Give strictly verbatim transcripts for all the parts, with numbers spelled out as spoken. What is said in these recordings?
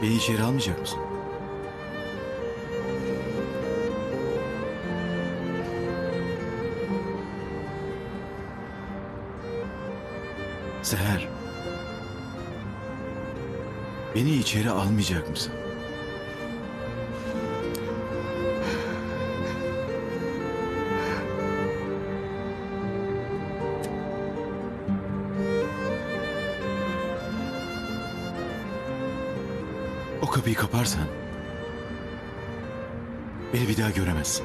Beni içeri almayacak mısın? Seher. Beni içeri almayacak mısın? O kapıyı kaparsan beni bir daha göremezsin.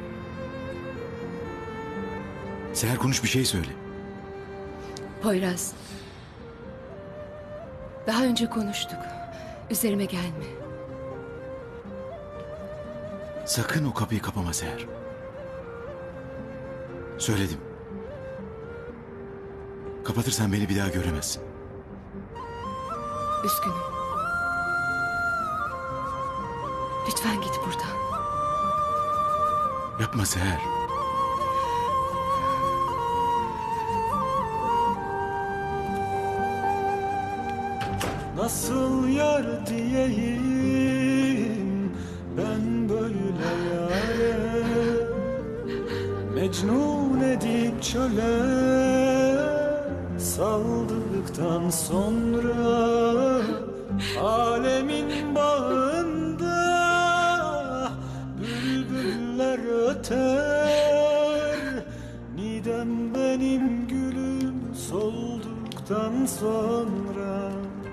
Seher, konuş, bir şey söyle. Poyraz. Daha önce konuştuk. Üzerime gelme. Sakın o kapıyı kapama Seher. Söyledim. Kapatırsan beni bir daha göremezsin. Üzgünüm. Lütfen git buradan. Yapma Seher. Nasıl yar diyeyim ben böyle yâre, Mecnun edip çöle saldıktan sonra, alemin bağında bülbüller öter, nidem benim gülüm solduktan sonra.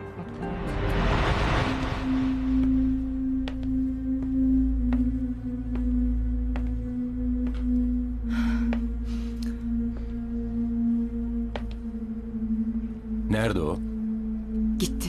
Nerede o? Gitti.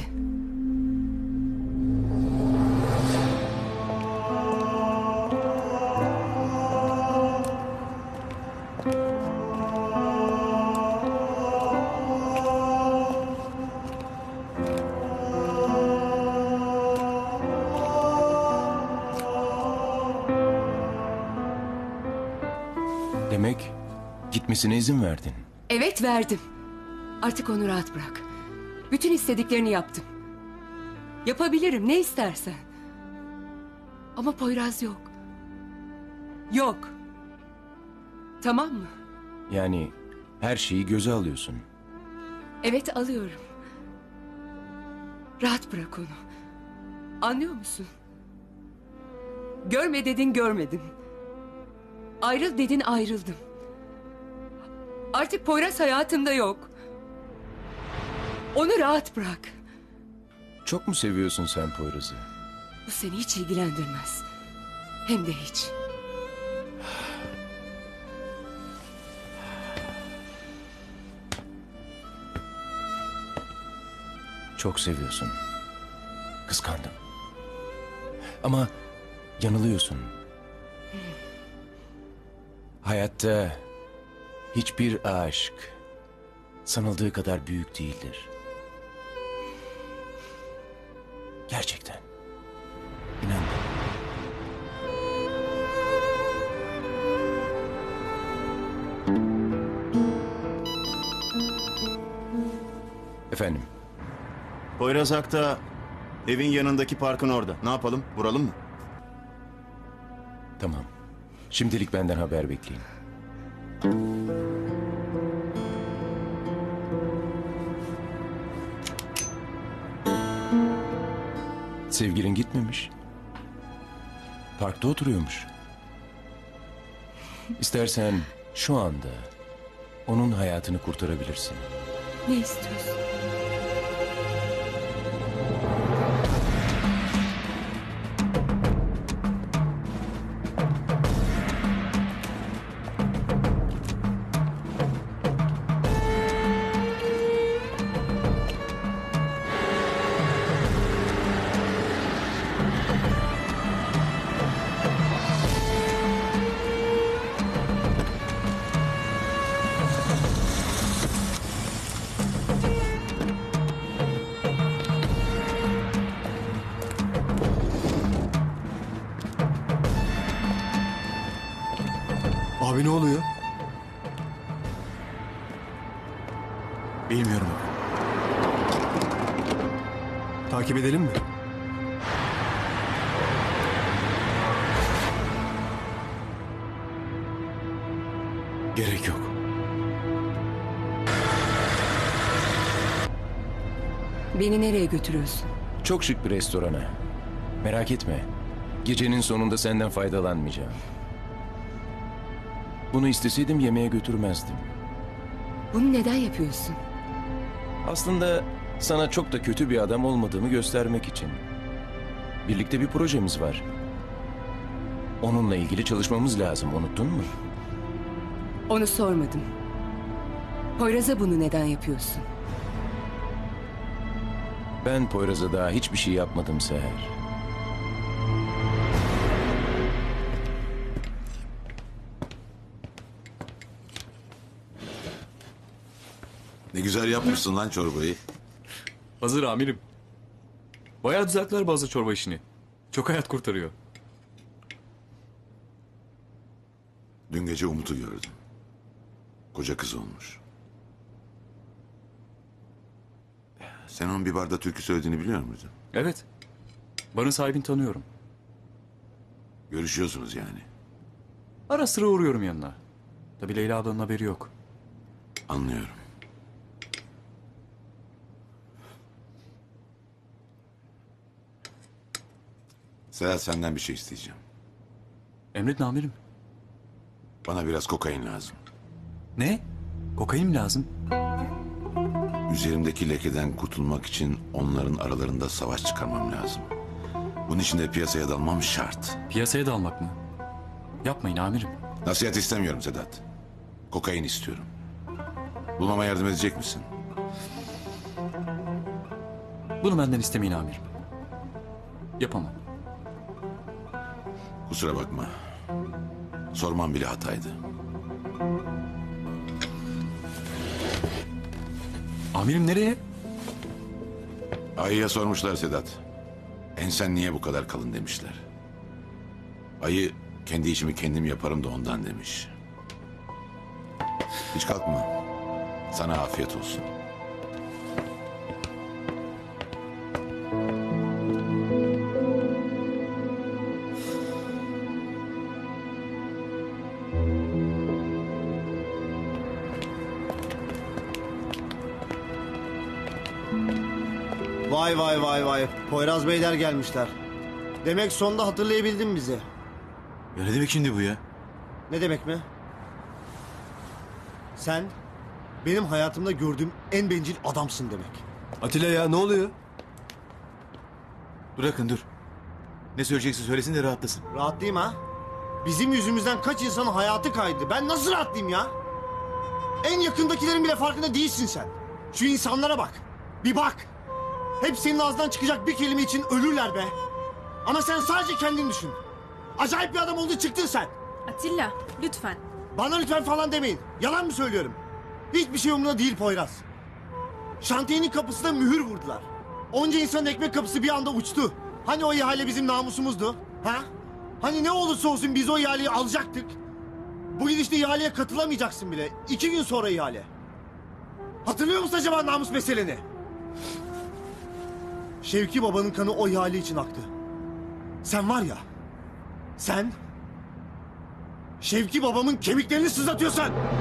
Demek gitmesine izin verdin. Evet, verdim. Artık onu rahat bırak. Bütün istediklerini yaptım. Yapabilirim ne istersen. Ama Poyraz yok. Yok. Tamam mı? Yani her şeyi göze alıyorsun. Evet, alıyorum. Rahat bırak onu. Anlıyor musun? Görme dedin, görmedim. Ayrıl dedin, ayrıldım. Artık Poyraz hayatımda yok. Onu rahat bırak. Çok mu seviyorsun sen Poyraz'ı? Bu seni hiç ilgilendirmez. Hem de hiç. Çok seviyorsun. Kıskandım. Ama yanılıyorsun. Hayatta hiçbir aşk sanıldığı kadar büyük değildir. Gerçekten. İnan bana. Efendim? Poyraz Ak'ta evin yanındaki parkın orada. Ne yapalım? Vuralım mı? Tamam. Şimdilik benden haber bekleyin. Sevgilin gitmemiş. Parkta oturuyormuş. İstersen şu anda onun hayatını kurtarabilirsin. Ne istiyorsun? Abi ne oluyor? Bilmiyorum abi. Takip edelim mi? Gerek yok. Beni nereye götürüyorsun? Çok şık bir restorana. Merak etme. Gecenin sonunda senden faydalanmayacağım. Bunu isteseydim yemeğe götürmezdim. Bunu neden yapıyorsun? Aslında sana çok da kötü bir adam olmadığımı göstermek için. Birlikte bir projemiz var. Onunla ilgili çalışmamız lazım, unuttun mu? Onu sormadım. Poyraz'a bunu neden yapıyorsun? Ben Poyraz'a daha hiçbir şey yapmadım Seher. Ne güzel yapmışsın lan çorbayı. Hazır amirim. Bayağı düzelttiler bazı çorba işini. Çok hayat kurtarıyor. Dün gece Umut'u gördüm. Koca kız olmuş. Sen onun bir barda türkü söylediğini biliyor muydun? Evet. Barın sahibini tanıyorum. Görüşüyorsunuz yani. Ara sıra uğruyorum yanına. Tabii Leyla ablanın haberi yok. Anlıyorum. Sedat, senden bir şey isteyeceğim. Emredin amirim. Bana biraz kokain lazım. Ne? Kokain mi lazım? Üzerimdeki lekeden kurtulmak için onların aralarında savaş çıkarmam lazım. Bunun için de piyasaya dalmam şart. Piyasaya dalmak mı? Yapmayın amirim. Nasihat istemiyorum Sedat. Kokain istiyorum. Bulmama yardım edecek misin? Bunu benden istemeyin amirim. Yapamam. Kusura bakma. Sormam bile hataydı. Amirim nereye? Ayıya sormuşlar Sedat. Ensen niye bu kadar kalın demişler. Ayı kendi işimi kendim yaparım da ondan demiş. Hiç kalkma. Sana afiyet olsun. Vay vay vay vay. Poyraz Beyler gelmişler. Demek sonunda hatırlayabildin bizi. Ya ne demek şimdi bu ya? Ne demek mi? Sen benim hayatımda gördüğüm en bencil adamsın demek. Atilla ya ne oluyor? Dur Akın dur. Ne söyleyeceksin söylesin de rahatlasın. Rahatlayayım ha? Bizim yüzümüzden kaç insanın hayatı kaydı. Ben nasıl rahatlayayım ya? En yakındakilerin bile farkında değilsin sen. Şu insanlara bak. Bir bak. Hep senin ağzından çıkacak bir kelime için ölürler be. Ama sen sadece kendini düşün. Acayip bir adam oldu çıktın sen. Atilla, lütfen. Bana lütfen falan demeyin. Yalan mı söylüyorum? Hiçbir şey umurumda değil Poyraz. Şantiyenin kapısına mühür vurdular. Onca insanın ekmek kapısı bir anda uçtu. Hani o ihale bizim namusumuzdu? Ha? Hani ne olursa olsun biz o ihaleyi alacaktık. Bu gidişte ihaleye katılamayacaksın bile. İki gün sonra ihale. Hatırlıyor musun acaba namus meseleni? Şevki babanın kanı o ihale için aktı. Sen var ya, sen Şevki babamın kemiklerini sızlatıyorsun.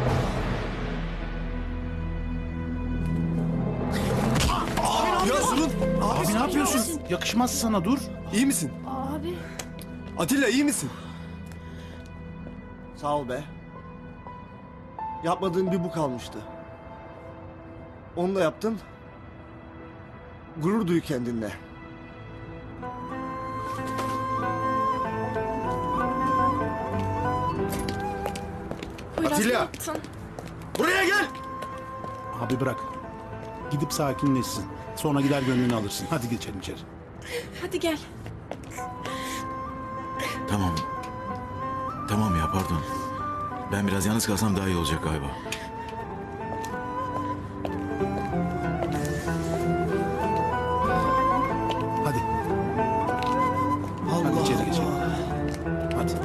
Ya durun. Abi ne yapıyorsun? Yakışmaz sana, dur. İyi misin? Abi. Atilla iyi misin? Sağ ol be. Yapmadığın bir bu kalmıştı. Onu da yaptın. Gurur duy kendinle. Poyraz, Atilla! ne yaptın? Buraya gel. Abi bırak. Gidip sakinleşsin. Sonra gider gönlünü alırsın. Hadi geçelim içeri. Hadi gel. Tamam. Tamam ya pardon. Ben biraz yalnız kalsam daha iyi olacak galiba. Hadi. Allah Hadi içeri geçelim. Allah. Hadi.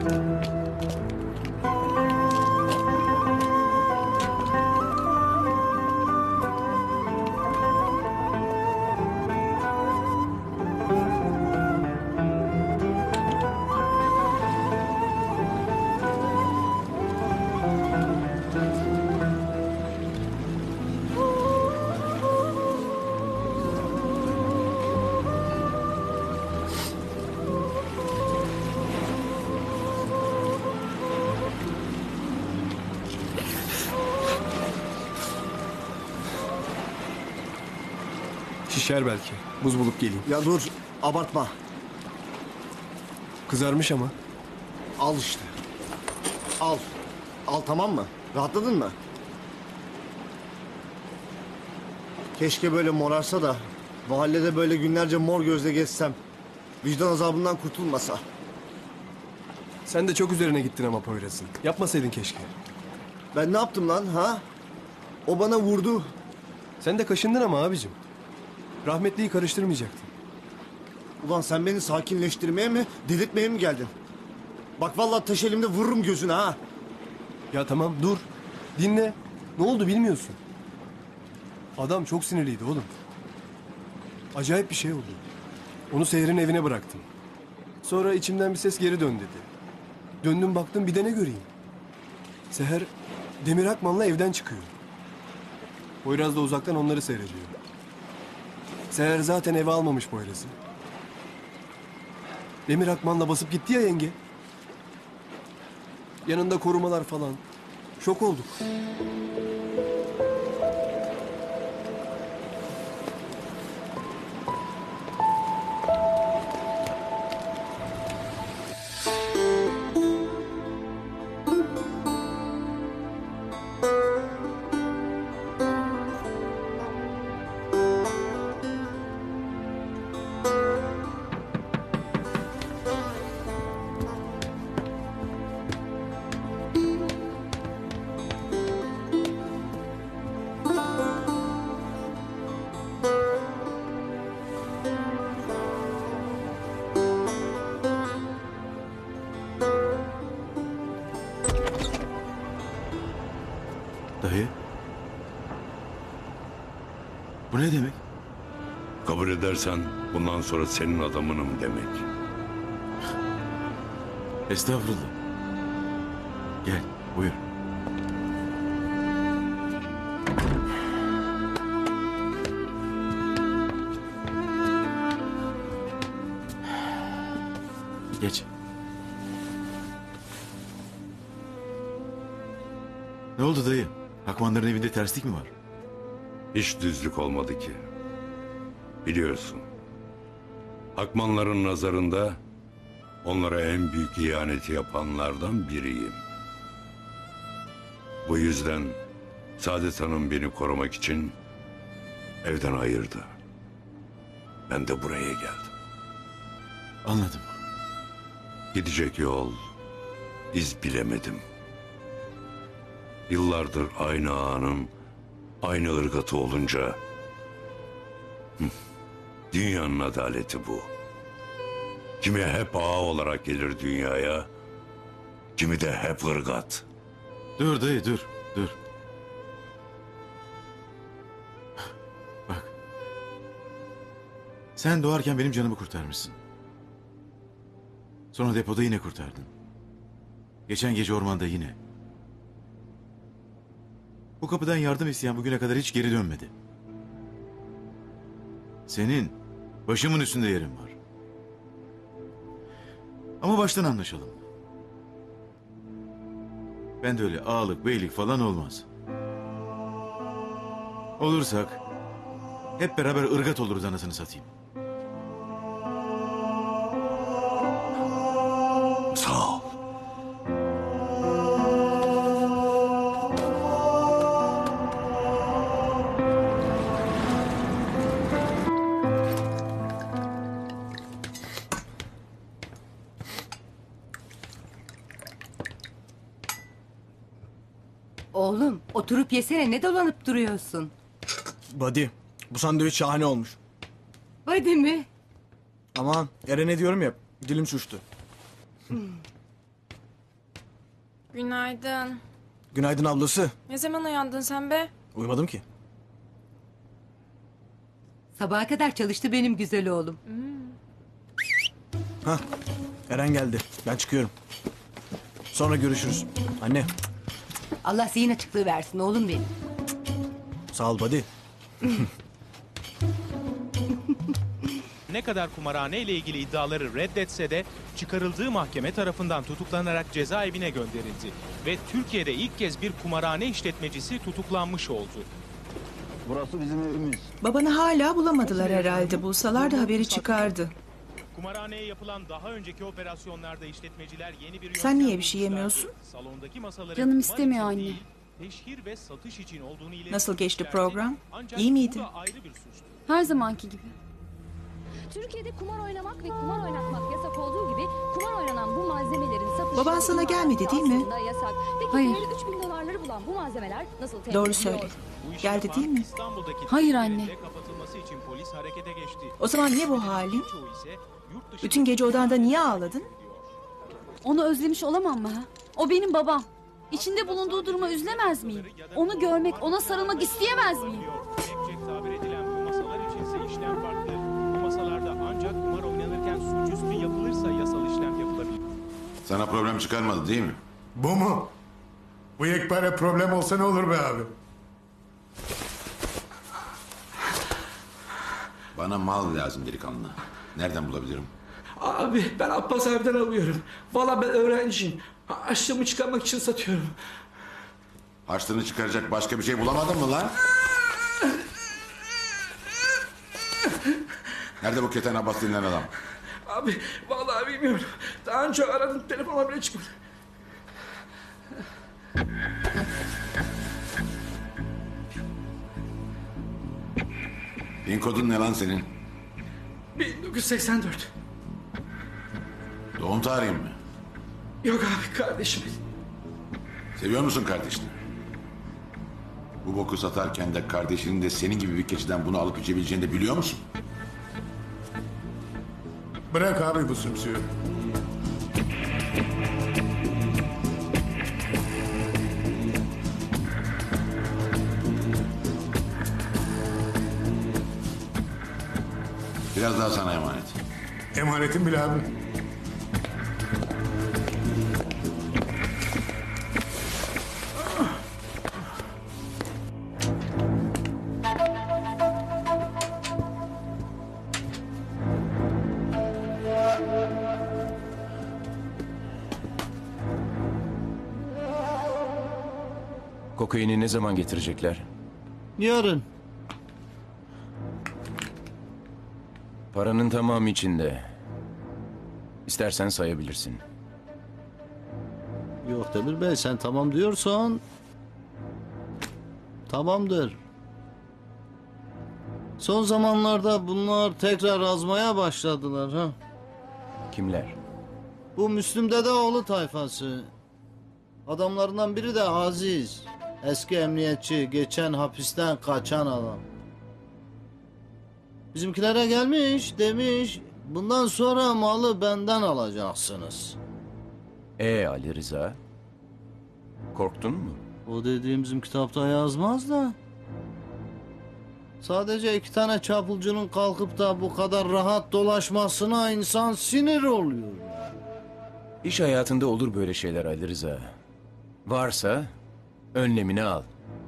Pişer belki. Buz bulup geleyim. Ya dur abartma. Kızarmış ama. Al işte. Al. Al tamam mı? Rahatladın mı? Keşke böyle morarsa da mahallede böyle günlerce mor gözle gezsem. Vicdan azabından kurtulmasa. Sen de çok üzerine gittin ama Poyraz'ın. Yapmasaydın keşke. Ben ne yaptım lan ha? O bana vurdu. Sen de kaşındın ama abicim. Rahmetliyi karıştırmayacaktın. Ulan sen beni sakinleştirmeye mi, delirtmeye mi geldin? Bak vallahi taş elimde vururum gözüne ha. Ya tamam dur. Dinle. Ne oldu bilmiyorsun. Adam çok sinirliydi oğlum. Acayip bir şey oldu. Onu Seher'in evine bıraktım. Sonra içimden bir ses geri dön dedi. Döndüm baktım bir de ne göreyim. Seher Demir Akman'la evden çıkıyor. Poyraz da uzaktan onları seyrediyor. Seher zaten eve almamış Poyraz'ı. Demir Akman'la basıp gitti ya yenge. Yanında korumalar falan. Şok olduk. Dayı. Bu ne demek? Kabul edersen bundan sonra senin adamınım demek. Estağfurullah. Gel, buyur. Geç. Ne oldu dayı? Hakmanların evinde terslik mi var? Hiç düzlük olmadı ki. Biliyorsun. Hakmanların nazarında onlara en büyük ihaneti yapanlardan biriyim. Bu yüzden Saadet Hanım beni korumak için evden ayırdı. Ben de buraya geldim. Anladım. Gidecek yol, iz bilemedim. Yıllardır aynı ağanın aynı ırgatı olunca... Hı, dünyanın adaleti bu. Kimi hep ağa olarak gelir dünyaya, kimi de hep ırgat. Dur dayı dur, dur. Bak. Sen doğarken benim canımı kurtarmışsın. Sonra depoda yine kurtardın. Geçen gece ormanda yine. Bu kapıdan yardım isteyen bugüne kadar hiç geri dönmedi. Senin başımın üstünde yerin var. Ama baştan anlaşalım. Ben de öyle ağalık, beylik falan olmaz. Olursak hep beraber ırgat oluruz anasını satayım. Sağ ol. Oğlum oturup yesene, ne dolanıp duruyorsun? Badi, bu sandviç şahane olmuş. Hadi mi? Aman, Eren'e diyorum ya, dilim suçtu. Günaydın. Günaydın ablası. Ne zaman uyandın sen be? Uyumadım ki. Sabaha kadar çalıştı benim güzel oğlum. Hah, Eren geldi. Ben çıkıyorum. Sonra görüşürüz. Anne. Allah zihin açıklığı versin oğlum benim. Sağ ol Badi. Ne kadar kumarhane ile ilgili iddiaları reddetse de çıkarıldığı mahkeme tarafından tutuklanarak cezaevine gönderildi ve Türkiye'de ilk kez bir kumarhane işletmecisi tutuklanmış oldu. Burası bizim evimiz. Babanı hala bulamadılar herhalde. Bulsalar da haberi çıkardı. Kumarhaneye yapılan daha önceki operasyonlarda işletmeciler yeni bir Sen niye bir şey yemiyorsun? Salondaki masaların Canım istemiyor anne. değil, teşhir ve satış için olduğunu ileri Nasıl geçti sürmüşlerdi. program? Ancak İyi bu miydi? da ayrı bir suçtu. Her zamanki gibi. Türkiye'de kumar oynamak ve kumar oynatmak yasak olduğu gibi kumar oynanan bu malzemelerin satışı... Baban sana gelmedi değil mi? aslında Yasak. Peki Hayır. değeri üç bin dolarları bulan bu malzemeler nasıl temin Doğru ediliyor? söyle. Geldi değil mi? İstanbul'daki Hayır tesislerde anne. kapatılması için polis harekete geçti. O zaman ne bu halin? Çoğu ise yurt dışı Bütün gece odanda niye ağladın? Onu özlemiş olamam mı ha? O benim babam. İçinde bulunduğu duruma üzülemez miyim? Onu görmek, ona sarılmak isteyemez miyim? Hepçek tabir edilen bu masalar içinse işlem farklı. Bu masalarda ancak kumar oynanırken suçüstü yapılırsa yasal işlem yapılabilir. Sana problem çıkarmadı değil mi? Bu mu? Bu yekpare problem olsa ne olur be abi? Bana mal lazım delikanlı. Nereden bulabilirim? Abi ben Abbas abiden alıyorum. Valla ben öğrenciyim. Açlığımı çıkarmak için satıyorum. Harçlığını çıkaracak başka bir şey bulamadın mı lan? Nerede bu keten Abbas denilen adam? Abi vallahi bilmiyorum. Daha önce aradım, telefona bile çıkmadı. Pin kodun ne lan senin? bin dokuz yüz seksen dört. Doğum tarihin mi? Yok abi, kardeşimin. Seviyor musun kardeşini? Bu boku satarken de kardeşinin de senin gibi bir keçiden bunu alıp içebileceğini de biliyor musun? Bırak abi bu sümsüğü. Biraz daha sana emanet. Emanetim bile abi. Kokaini ne zaman getirecekler? Yarın. Paranın tamamı içinde. İstersen sayabilirsin. Yok Demir Bey, sen tamam diyorsan tamamdır. Son zamanlarda bunlar tekrar azmaya başladılar ha. Kimler? Bu Müslüm Dedeoğlu tayfası. Adamlarından biri de Aziz. Eski emniyetçi, geçen hapisten kaçan adam. Bizimkilere gelmiş, demiş bundan sonra malı benden alacaksınız. Ee Ali Rıza? Korktun mu? O dediğim bizim kitapta yazmaz da. Sadece iki tane çapulcunun kalkıp da bu kadar rahat dolaşmasına insan sinir oluyor. İş hayatında olur böyle şeyler Ali Rıza. Varsa önlemini al.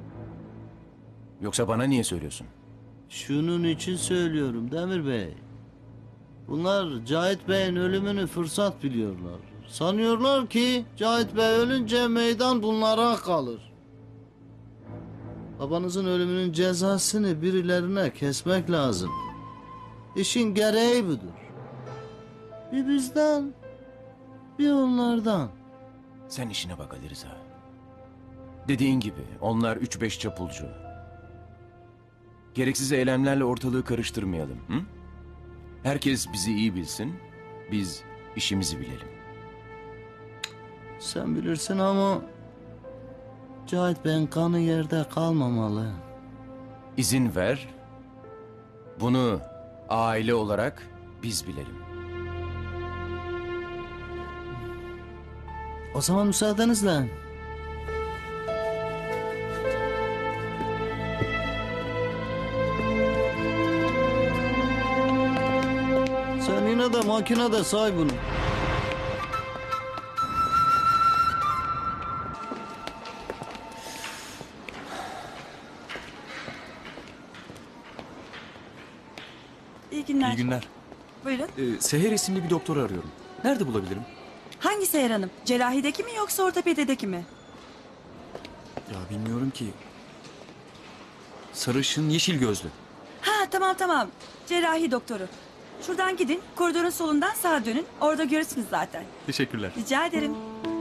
Yoksa bana niye söylüyorsun? Şunun için söylüyorum Demir Bey. Bunlar Cahit Bey'in ölümünü fırsat biliyorlar. Sanıyorlar ki Cahit Bey ölünce meydan bunlara kalır. Babanızın ölümünün cezasını birilerine kesmek lazım. İşin gereği budur. Bir bizden, bir onlardan. Sen işine bak Ali Rıza. Dediğin gibi onlar üç beş çapulcu. Gereksiz eylemlerle ortalığı karıştırmayalım. Hı? Herkes bizi iyi bilsin, biz işimizi bilelim. Sen bilirsin ama Cahit Bey'in kanı yerde kalmamalı. İzin ver, bunu aile olarak biz bilelim. O zaman müsaadenizle. Sen yine de makinede say bunu. İyi günler. İyi günler. Buyurun. Ee, Seher isimli bir doktor arıyorum. Nerede bulabilirim? Hangi Seher Hanım? Cerrahideki mi yoksa ortopedideki mi? Ya bilmiyorum ki. Sarışın, yeşil gözlü. Ha tamam tamam. Cerrahi doktoru. Şuradan gidin. Koridorun solundan sağa dönün. Orada görürsünüz zaten. Teşekkürler. Rica ederim.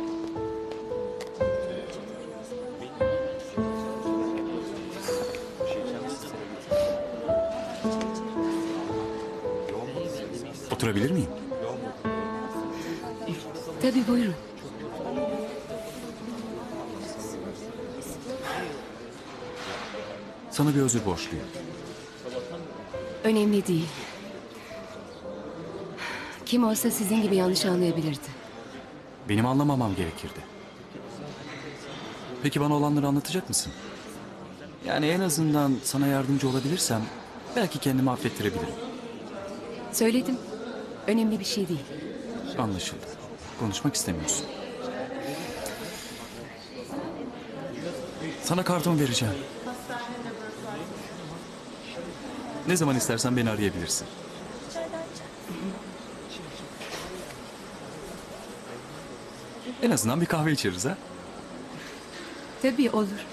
Oturabilir miyim? Tabii buyurun. Sana bir özür borçluyum. Önemli değil. Kim olsa sizin gibi yanlış anlayabilirdi. Benim anlamamam gerekirdi. Peki bana olanları anlatacak mısın? Yani en azından sana yardımcı olabilirsem belki kendimi affettirebilirim. Söyledim. Önemli bir şey değil. Anlaşıldı. Konuşmak istemiyorsun. Sana kartımı vereceğim. Ne zaman istersen beni arayabilirsin. En azından bir kahve içeriz ha? Tabii olur.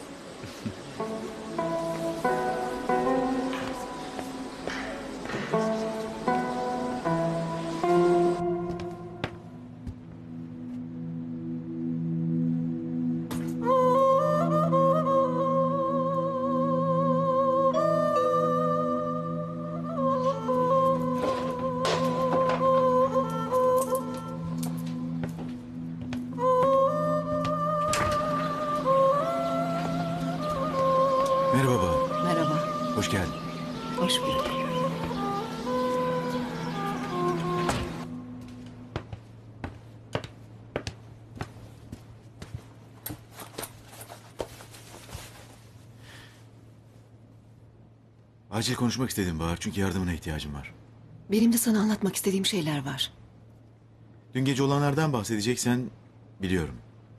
Merhaba baba. Merhaba. Hoş geldin. Hoş bulduk. Acil konuşmak istedim Bahar çünkü yardımına ihtiyacım var. Benim de sana anlatmak istediğim şeyler var. Dün gece olanlardan bahsedeceksen biliyorum.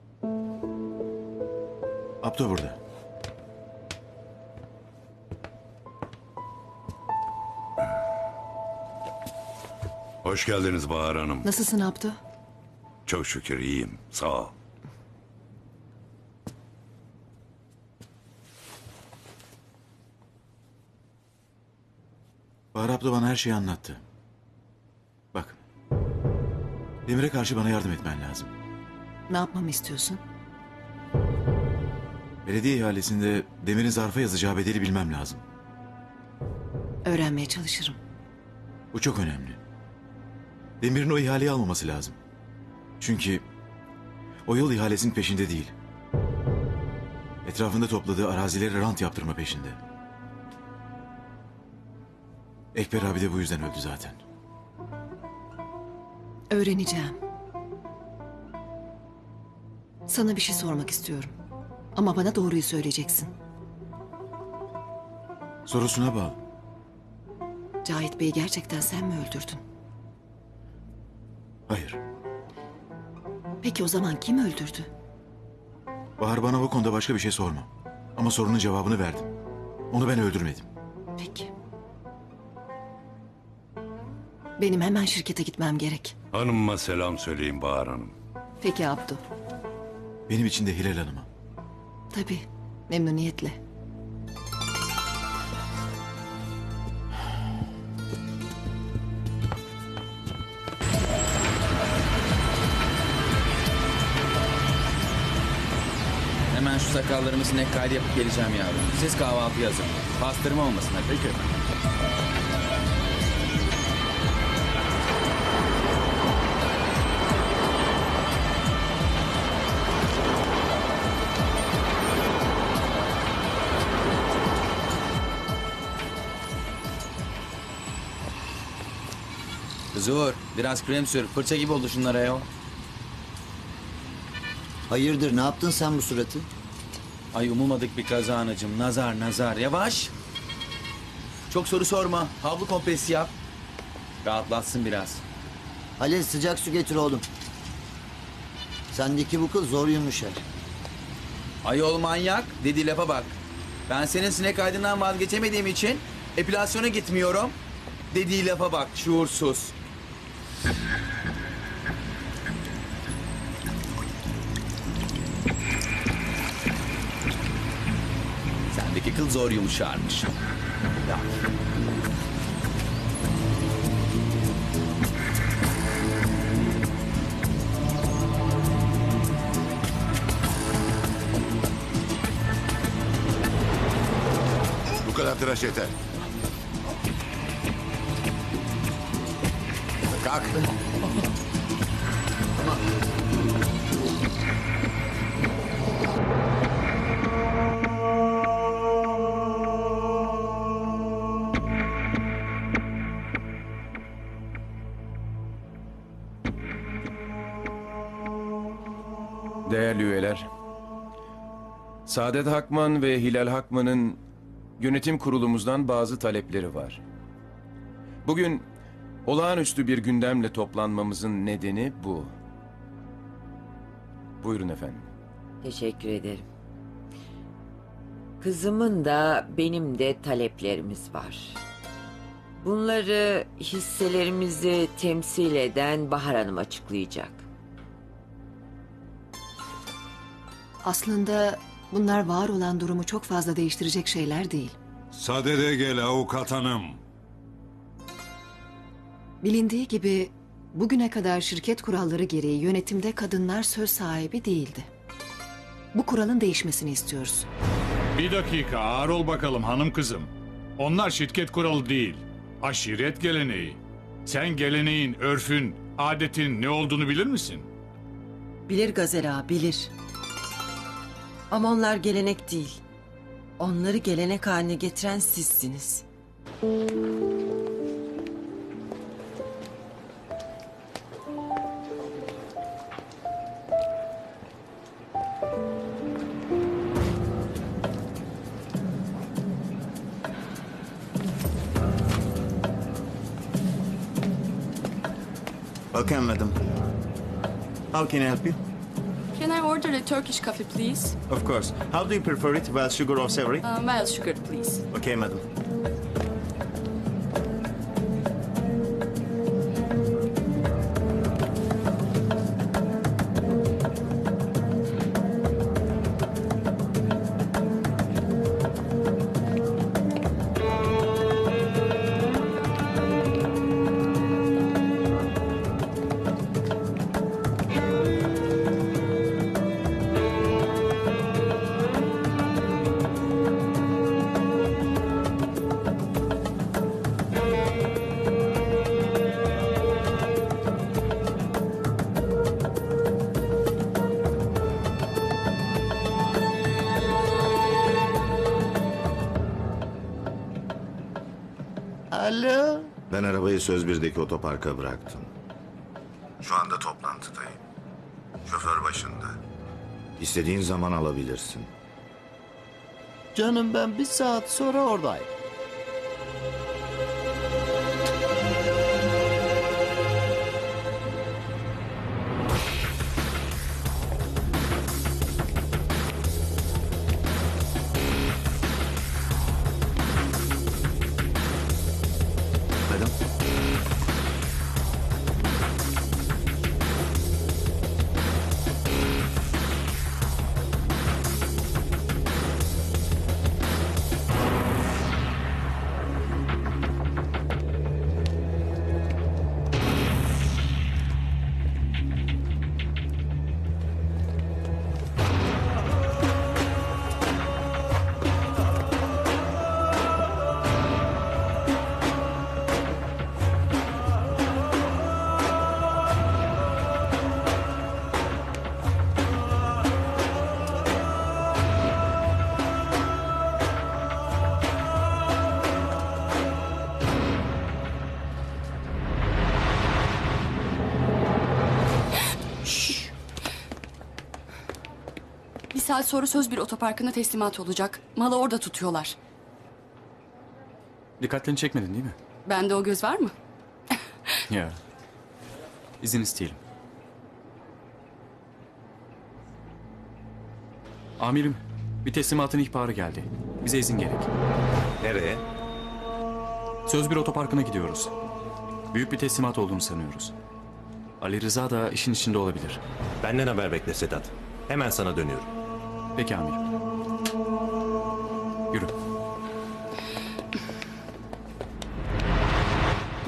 Abdo burada. Hoş geldiniz Bahar Hanım. Nasılsın Abdo? Çok şükür iyiyim. Sağ ol. Bahar abla bana her şeyi anlattı. Bak. Demir'e karşı bana yardım etmen lazım. Ne yapmamı istiyorsun? Belediye ihalesinde Demir'in zarfa yazacağı bedeli bilmem lazım. Öğrenmeye çalışırım. Bu çok önemli. Demir'in o ihaleyi almaması lazım. Çünkü o yol ihalesinin peşinde değil. Etrafında topladığı arazileri rant yaptırma peşinde. Ekber abi de bu yüzden öldü zaten. Öğreneceğim. Sana bir şey sormak istiyorum. Ama bana doğruyu söyleyeceksin. Sorusuna bağlı. Cahit Bey'i gerçekten sen mi öldürdün? Hayır. Peki o zaman kim öldürdü? Bahar bana bu konuda başka bir şey sorma. Ama sorunun cevabını verdim. Onu ben öldürmedim. Peki. Benim hemen şirkete gitmem gerek. Hanımıma selam söyleyin Bahar Hanım. Peki Abdu. Benim için de Hilal Hanım'a. Tabii. Memnuniyetle. Hemen şu sakallarımı sinek kaydı yapıp geleceğim yavrum. Siz kahvaltı yazın. Pastırma olmasın hadi. Peki efendim. Zuhur, biraz krem sür. Fırça gibi oldu şunlara ya. Hayırdır, ne yaptın sen bu suratı? Ay umulmadık bir kaza anacığım. Nazar nazar. Yavaş. Çok soru sorma. Havlu kompresi yap. Rahatlatsın biraz. Halil sıcak su getir oğlum. Sendeki bu kız zor yumuşar. Ayol manyak. Dediği lafa bak. Ben senin sinek kaydından vazgeçemediğim için epilasyona gitmiyorum. Dediği lafa bak. Şuursuz. Sendeki akıl zor yumuşarmış. Ya. Bu kadar tıraş yeter. Kalk. Değerli üyeler, Saadet Hakman ve Hilal Hakman'ın yönetim kurulumuzdan bazı talepleri var. Bugün olağanüstü bir gündemle toplanmamızın nedeni bu. Buyurun efendim. Teşekkür ederim. Kızımın da benim de taleplerimiz var. Bunları hisselerimizi temsil eden Bahar Hanım açıklayacak. Aslında bunlar var olan durumu çok fazla değiştirecek şeyler değil. Sadede gel avukat hanım. Bilindiği gibi bugüne kadar şirket kuralları gereği yönetimde kadınlar söz sahibi değildi. Bu kuralın değişmesini istiyoruz. Bir dakika ağır ol bakalım hanım kızım. Onlar şirket kuralı değil. Aşiret geleneği. Sen geleneğin, örfün, adetin ne olduğunu bilir misin? Bilir Gazel ağa, bilir. Ama onlar gelenek değil. Onları gelenek haline getiren sizsiniz. Okay, madam. How can I help you? Can I order a Turkish coffee, please? Of course. How do you prefer it? Well, sugar or savory? Uh, mild sugar, please. Okay, madam. Alo. Ben arabayı Söz bir'deki otoparka bıraktım. Şu anda toplantıdayım. Şoför başında. İstediğin zaman alabilirsin. Canım ben bir saat sonra oradayım. Bir saat sonra Söz bir otoparkına teslimat olacak. Malı orada tutuyorlar. Dikkatlerini çekmedin değil mi? Bende o göz var mı? Ya. İzin isteyelim. Amirim, bir teslimatın ihbarı geldi. Bize izin gerek. Nereye? Söz bir otoparkına gidiyoruz. Büyük bir teslimat olduğunu sanıyoruz. Ali Rıza da işin içinde olabilir. Benden haber bekle Sedat. Hemen sana dönüyorum. Peki amirim. Yürü.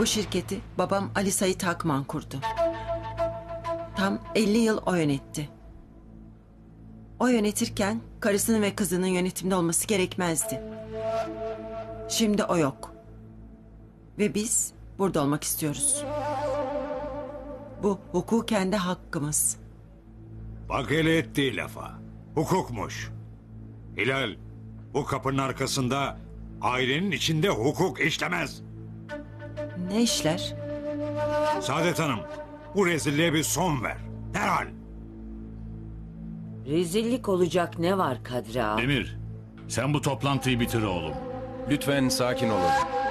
Bu şirketi babam Ali Sait Akman kurdu. Tam elli yıl o yönetti. O yönetirken karısının ve kızının yönetimde olması gerekmezdi. Şimdi o yok. Ve biz burada olmak istiyoruz. Bu hukuken de hakkımız. Bak hele ettiği lafa. Hukukmuş. Hilal, bu kapının arkasında ailenin içinde hukuk işlemez. Ne işler? Saadet Hanım, bu rezilliğe bir son ver. Derhal. Rezillik olacak ne var Kadri ağa? Demir, sen bu toplantıyı bitir oğlum. Lütfen sakin olun.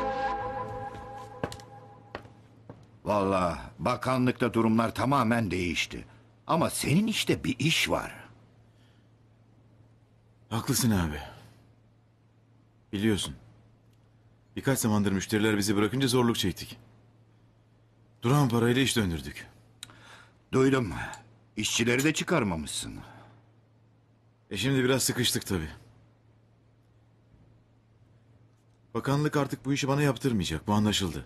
Vallahi bakanlıkta durumlar tamamen değişti. Ama senin işte bir iş var. Haklısın abi. Biliyorsun. Birkaç zamandır müşteriler bizi bırakınca zorluk çektik. Duran parayla iş döndürdük. Duydum. İşçileri de çıkarmamışsın. E şimdi biraz sıkıştık tabii. Bakanlık artık bu işi bana yaptırmayacak. Bu anlaşıldı.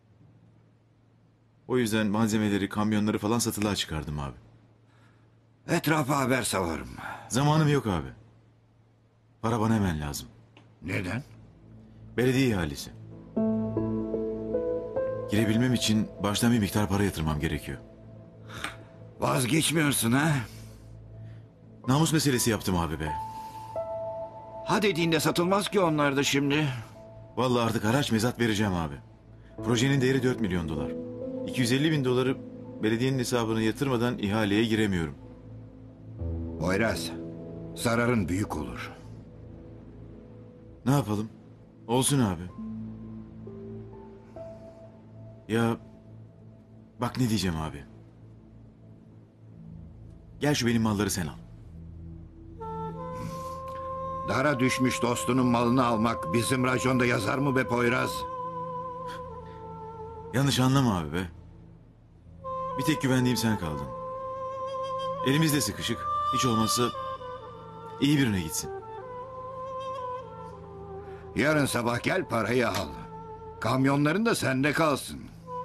O yüzden malzemeleri, kamyonları falan satılığa çıkardım abi. Etrafa haber salarım. Zamanım yok abi. Para bana hemen lazım. Neden? Belediye ihalesi. Girebilmem için baştan bir miktar para yatırmam gerekiyor. Vazgeçmiyorsun ha? Namus meselesi yaptım abi be. Ha dediğinde satılmaz ki onlar da şimdi. Vallahi artık haraç mezat vereceğim abi. Projenin değeri dört milyon dolar. iki yüz elli bin doları belediyenin hesabına yatırmadan ihaleye giremiyorum. Poyraz, zararın büyük olur. Ne yapalım? Olsun abi. Ya bak ne diyeceğim abi. Gel şu benim malları sen al. Dara düşmüş dostunun malını almak bizim raconda yazar mı be Poyraz? Yanlış anlama abi be. Bir tek güvendiğim sen kaldın. Elimizde sıkışık. Hiç olmazsa iyi birine gitsin. Yarın sabah gel parayı al. Kamyonların da sende kalsın.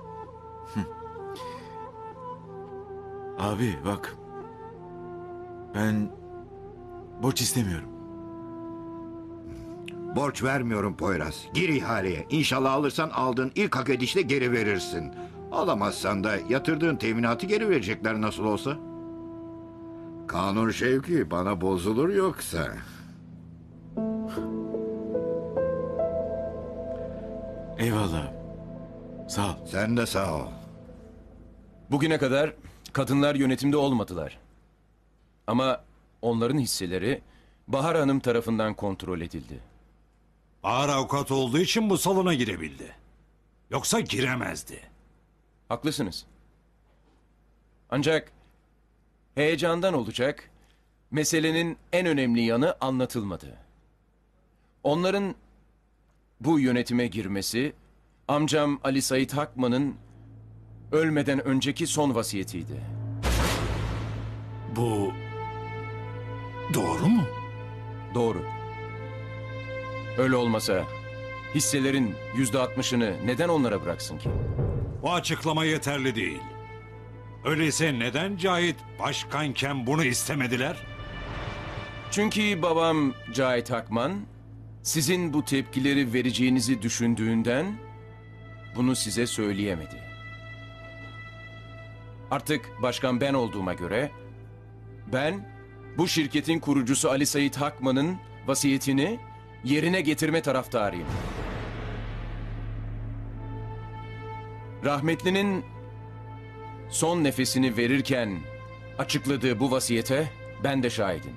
Abi bak. Ben borç istemiyorum. Borç vermiyorum Poyraz. Gir ihaleye. İnşallah alırsan aldığın ilk hak edişle geri verirsin. Alamazsan da yatırdığın teminatı geri verecekler nasıl olsa. Kanun Şevki bana bozulur yoksa. Eyvallah. Sağ ol. Sen de sağ ol. Bugüne kadar kadınlar yönetimde olmadılar. Ama onların hisseleri Bahar Hanım tarafından kontrol edildi. Bahar avukat olduğu için bu salona girebildi. Yoksa giremezdi. Haklısınız. Ancak heyecandan olacak, meselenin en önemli yanı anlatılmadı. Onların bu yönetime girmesi, amcam Ali Sait Hakman'ın ölmeden önceki son vasiyetiydi. Bu doğru mu? Doğru. Öyle olmasa hisselerin yüzde altmışını neden onlara bıraksın ki? Bu açıklama yeterli değil. Öyleyse neden Cahit başkanken bunu istemediler? Çünkü babam Cahit Hakman sizin bu tepkileri vereceğinizi düşündüğünden bunu size söyleyemedi. Artık başkan ben olduğuma göre ben bu şirketin kurucusu Ali Sait Hakman'ın vasiyetini yerine getirme taraftarıyım. Rahmetlinin son nefesini verirken açıkladığı bu vasiyete ben de şahidim.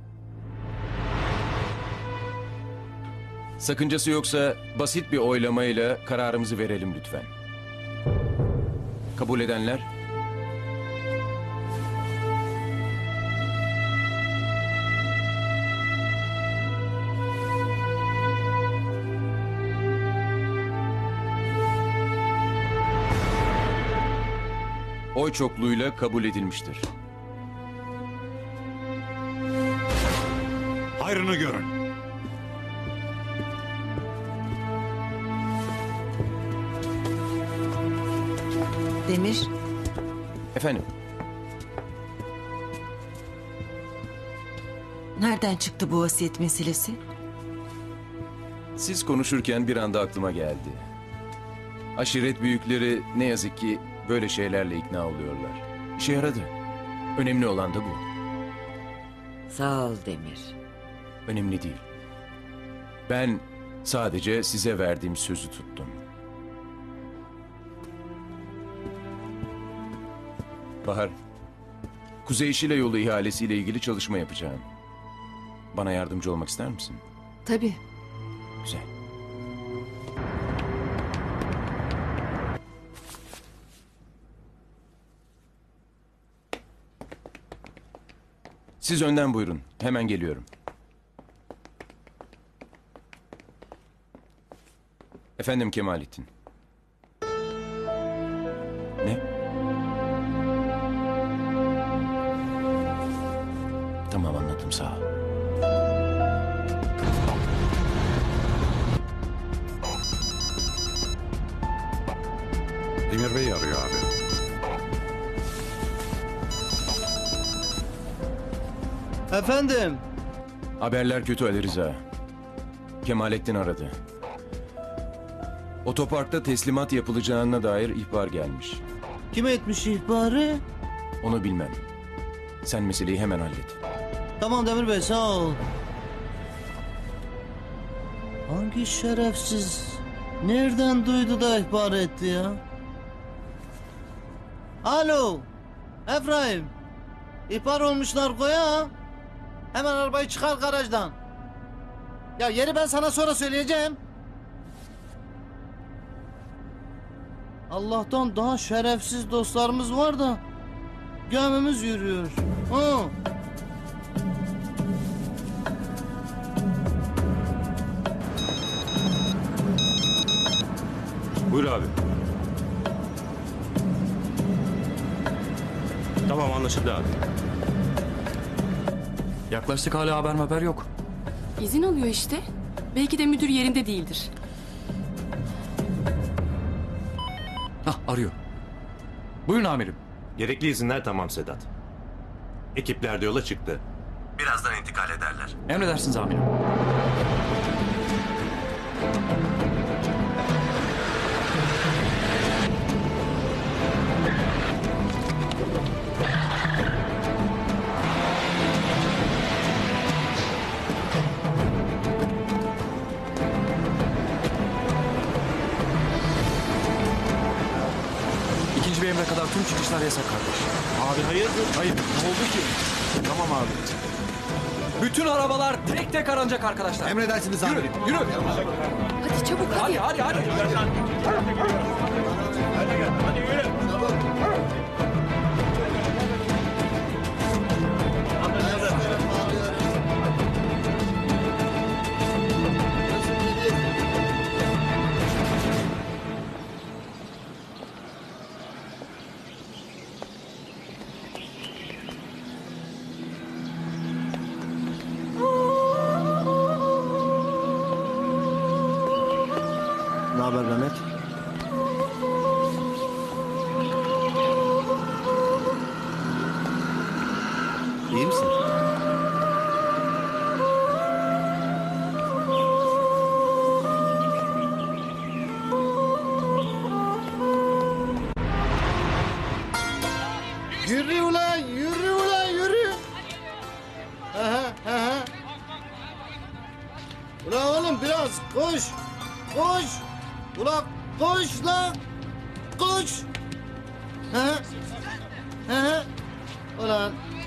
Sakıncası yoksa basit bir oylamayla kararımızı verelim lütfen. Kabul edenler? Oy çokluğuyla kabul edilmiştir. Hayrını görün. Demir, Efendim, nereden çıktı bu vasiyet meselesi? siz konuşurken bir anda aklıma geldi. Aşiret büyükleri ne yazık ki böyle şeylerle ikna oluyorlar. İşe yaradı. Önemli olan da bu. Sağ ol Demir. Önemli değil. Ben sadece size verdiğim sözü tuttum. Bahar, Kuzey Şile yolu ihalesiyle ilgili çalışma yapacağım. Bana yardımcı olmak ister misin? Tabii. Güzel. Siz önden buyurun. Hemen geliyorum. Efendim Kemalettin. Ne? Tamam anladım, sağ ol. Demir Bey arıyor abi. Efendim? Haberler kötü Ali Rıza. Kemalettin aradı. Otoparkta teslimat yapılacağına dair ihbar gelmiş. Kime etmiş ihbarı? Onu bilmem. Sen meseleyi hemen hallet. Tamam Demir Bey, sağ ol. Hangi şerefsiz nereden duydu da ihbar etti ya? Alo, Efraim. İhbar olmuş narkoya. Hemen arabayı çıkar garajdan. Ya yeri ben sana sonra söyleyeceğim. Allah'tan daha şerefsiz dostlarımız var da gömümüz yürüyor. Ha. Buyur abi. Tamam anlaşıldı abi. Yaklaştık, hala haber haber yok. İzin alıyor işte. Belki de müdür yerinde değildir. Hah, arıyor. Buyurun amirim. Gerekli izinler tamam Sedat. Ekipler de yola çıktı. Birazdan intikal ederler. Emredersiniz amirim. İkinci bir emre kadar tüm çıkışlar yasak kardeş. Abi hayırdır? Hayır, ne oldu ki? Tamam abi. Bütün arabalar tek tek aranacak arkadaşlar. Emredersiniz amirim. Yürü, yürü. Hadi çabuk hadi. Hadi, hadi, hadi. Ne haber Mehmet? İyi misin? Yürü ulan, yürü ulan, yürü. Aha, aha. Ulan oğlum biraz koş, koş. Ulan koş lan, koş. Aha, aha. Ulan.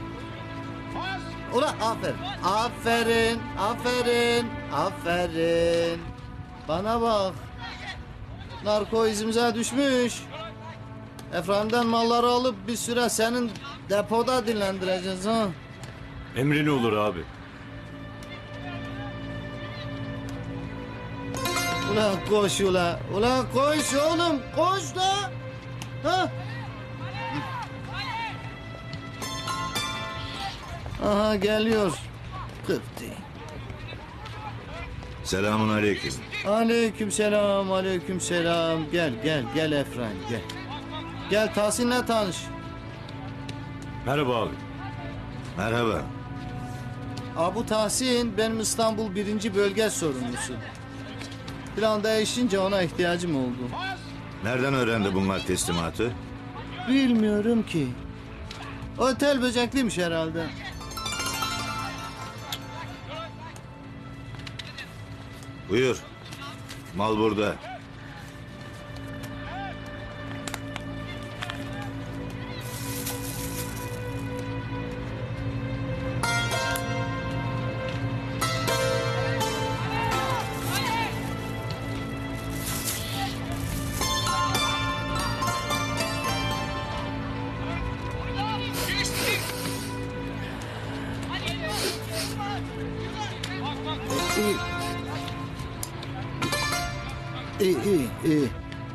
Ulan aferin, aferin, aferin, aferin. Bana bak. Narko izimize düşmüş. Efrem'den malları alıp bir süre senin depoda dinlendireceğiz ha. Emrin olur abi. Ulan koş ula. Ulan koş oğlum. Koş da. Ha? Aha geliyor. Kıptı. Selamun aleyküm. Aleyküm selam, aleyküm selam. Gel, gel, gel Efraim, gel. Gel Tahsin'le tanış. Merhaba abi. Merhaba. Abu Tahsin benim İstanbul birinci bölge sorumlusu. Plan değişince ona ihtiyacım oldu. Nereden öğrendi bunlar teslimatı? Bilmiyorum ki. Otel böcekliymiş herhalde. Buyur. Mal burada. İyi. İyi, iyi, iyi.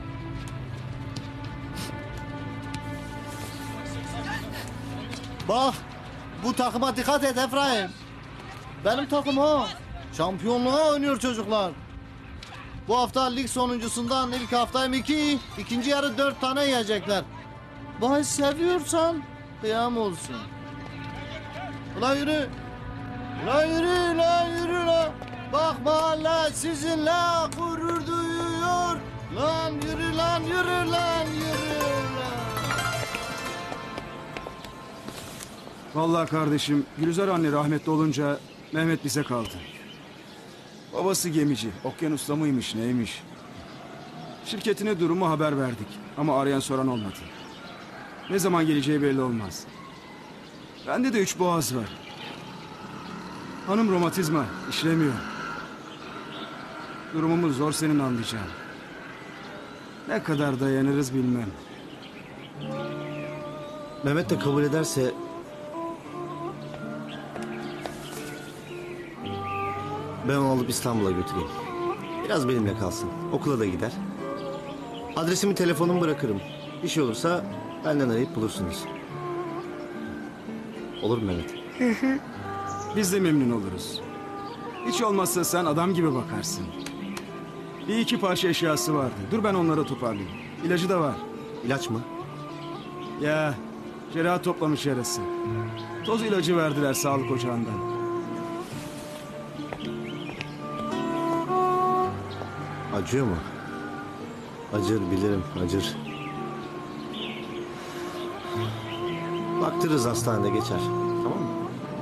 Bak, bu takıma dikkat et Efraim. Benim takım o. Şampiyonluğa oynuyor çocuklar. Bu hafta lig sonuncusundan ilk haftayım iki, ikinci yarı dört tane yiyecekler. Bahis seviyorsan kıyam olsun. Ulan yürü. Ulan yürü, lan yürü lan. Bak mahalle sizinle gurur duyuyor. Lan yürü lan, yürü lan, yürü lan. Vallahi kardeşim, Gülizar anne rahmetli olunca Mehmet bize kaldı. Babası gemici, okyanusta mıymış neymiş. Şirketine durumu haber verdik ama arayan soran olmadı. Ne zaman geleceği belli olmaz. Bende de üç boğaz var. Hanım romatizma, işlemiyor. Durumumuz zor senin anlayacağın. Ne kadar dayanırız bilmem. Mehmet de kabul ederse... ben onu alıp İstanbul'a götüreyim. Biraz benimle kalsın. Okula da gider. Adresimi, telefonumu bırakırım. Bir şey olursa benden arayıp bulursunuz. Olur mu Mehmet? Hı hı. Biz de memnun oluruz. Hiç olmazsa sen adam gibi bakarsın. Bir iki parça eşyası vardı. Dur ben onları toparlayayım. İlacı da var. İlaç mı? Ya, cerrah toplamış yarası. Toz ilacı verdiler sağlık ocağından. Acıyor mu? Acır, bilirim, acır. Baktırırız, hastanede geçer. Tamam mı?